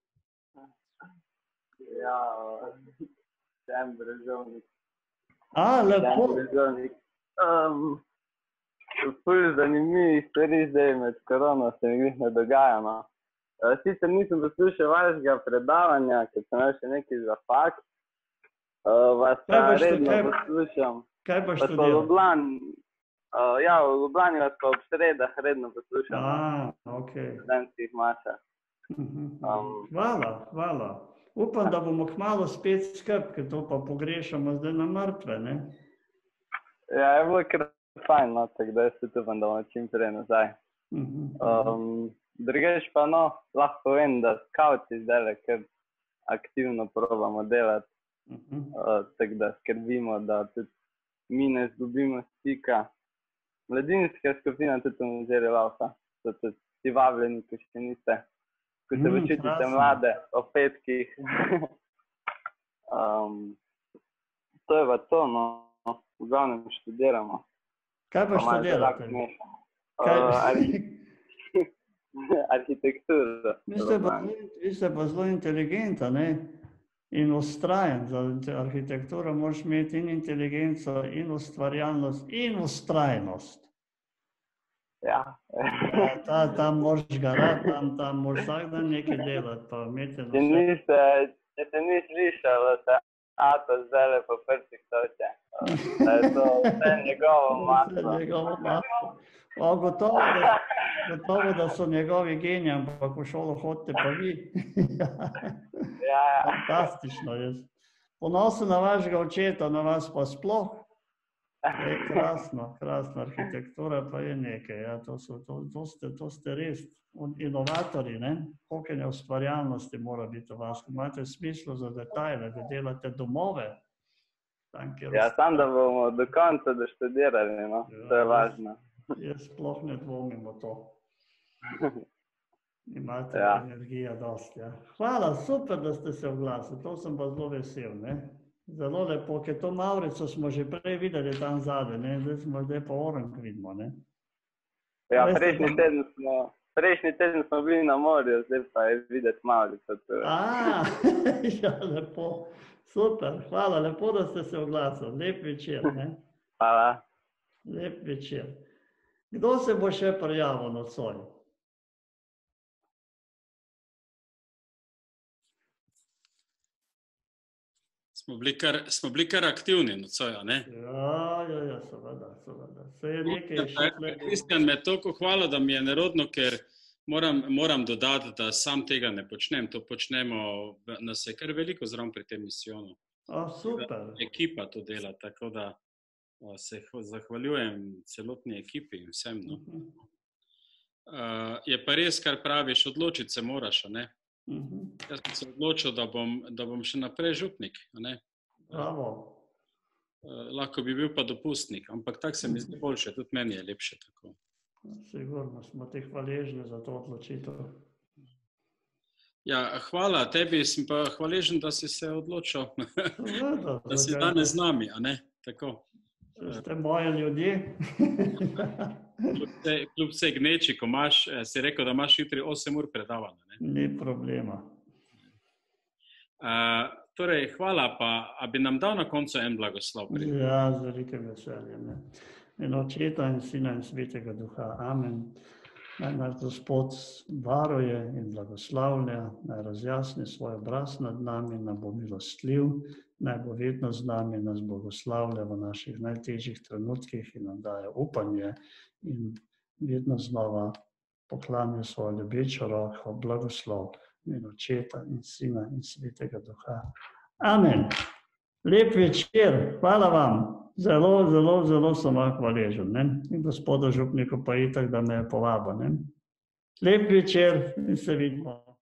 [SPEAKER 17] Ja, sem brezovnik.
[SPEAKER 2] Lepo.
[SPEAKER 17] Ful zanimivih stvari zdaj med korono se mi ne dogaja, no. Sicer nisem poslušal vašega predavanja, ker sem imel še nekaj za fakt. Vas pa redno poslušam.
[SPEAKER 2] Kaj boš študiral?
[SPEAKER 17] Ja, v Ljubljani vas pa ob sredah redno poslušam.
[SPEAKER 2] Ok.
[SPEAKER 17] V študentskih mašah.
[SPEAKER 2] Hvala. Upam, da bomo kmalu spet skupaj, ker to pa pogrešamo zdaj na mrtve, ne?
[SPEAKER 17] Ja, je bilo kar fajn, no, tako da jaz tudi upam, da bomo čim prej nazaj. Drugače pa, no, lahko povem, da skavti zdajle kar aktivno probamo delati. Tako da skrbimo, da tudi mi ne izgubimo stika. Mladinska skupina tudi v Muzejju Laufa. So tudi vsi vabljeni, ki še niste. Ko se počutite mlade o petkih. To je pa to, no. V glavnem študiramo.
[SPEAKER 2] Kaj pa študirate?
[SPEAKER 17] Arhitekturo.
[SPEAKER 2] Vi ste pa zelo inteligenta, ne? In ustrajen. Za arhitekturo moraš imeti in inteligenco, in ustvarjalnost, in ustrajnost.
[SPEAKER 17] Ja.
[SPEAKER 2] Tam moraš garati, tam moraš vsak dan nekaj delati.
[SPEAKER 17] Če se ni slišalo, se Ato zdajle po prstih toče. Da je to vse njegovo maso.
[SPEAKER 2] Gotovo, da so njegovi geniji, ampak v šolo hodite pa vi. Fantastično. Ponosen na vašega očeta, na vas pa sploh. Krasna arhitektura pa je nekaj. To ste res inovatorji, ne? Koliko ustvarjalnosti mora biti v vas. Imate smislu za detajle, da delate domove.
[SPEAKER 17] Ja, sam da bomo do konca doštudirali, no. To je važno.
[SPEAKER 2] Jaz sploh ne dvomim o to. Imate energija dosti, ja. Hvala, super, da ste se oglasili. To sem pa zelo vesel, ne. Zelo lepo, ker to Mavrico smo že prej videli tam zadaj, ne. Zdaj pa Orenk vidimo, ne.
[SPEAKER 17] Ja, prejšnji teden smo bili na morju, zdaj pa je videti Mavrico.
[SPEAKER 2] Ja, lepo. Super, hvala, lepo, da ste se oglasili. Lep večer, ne.
[SPEAKER 17] Hvala.
[SPEAKER 2] Lep večer. Kdo se bo še prijavil nocoj?
[SPEAKER 1] Smo bili kar aktivni nocoj, a ne?
[SPEAKER 2] Ja, seveda. Se je nekaj še...
[SPEAKER 1] Kristjan me toliko hvala, da mi je nerodno, ker moram dodati, da sam tega ne počnem. To počnemo, nas je kar veliko zraven pri tem misijonu.
[SPEAKER 2] Super.
[SPEAKER 1] Ekipa to dela, tako da se zahvaljujem celotni ekipi in vsem. Je pa res, kar praviš, odločiti se moraš, a ne? Jaz sem se odločil, da bom še naprej župnik, a ne?
[SPEAKER 2] Bravo.
[SPEAKER 1] Lahko bi bil pa dopustnik, ampak tako se mi zdi boljše, tudi meni je lepše tako.
[SPEAKER 2] Sigurno smo ti hvaležni za to odločitev.
[SPEAKER 1] Ja, hvala tebi, sem pa hvaležen, da si se odločil, da si danes z nami, a ne? Tako.
[SPEAKER 2] Ste moji ljudje.
[SPEAKER 1] Kljub vsej gneči, ko imaš, si rekel, da imaš jutri 8 ur predavanja, ne?
[SPEAKER 2] Ni problema.
[SPEAKER 1] Torej, hvala pa, a bi nam dal na koncu en blagoslov?
[SPEAKER 2] Ja, z velikim veseljem. In Očeta in Sina in Svetega Duha. Amen. Naj nas Gospod varuje in blagoslavlja, naj razjasni svoj obraz nad nami, naj bo milostljiv, naj bo vedno z nami, nas blagoslavlja v naših najtežjih trenutkih in nam daje upanje in vedno znova poklanja svojo ljubečo roko, blagoslov in Očeta in Sina in Svetega Duha. Amen. Lep večer, hvala vam. Zelo sem vam hvaležen. In gospodu župniku pa itak, da me je povabil. Lep večer in se vidimo.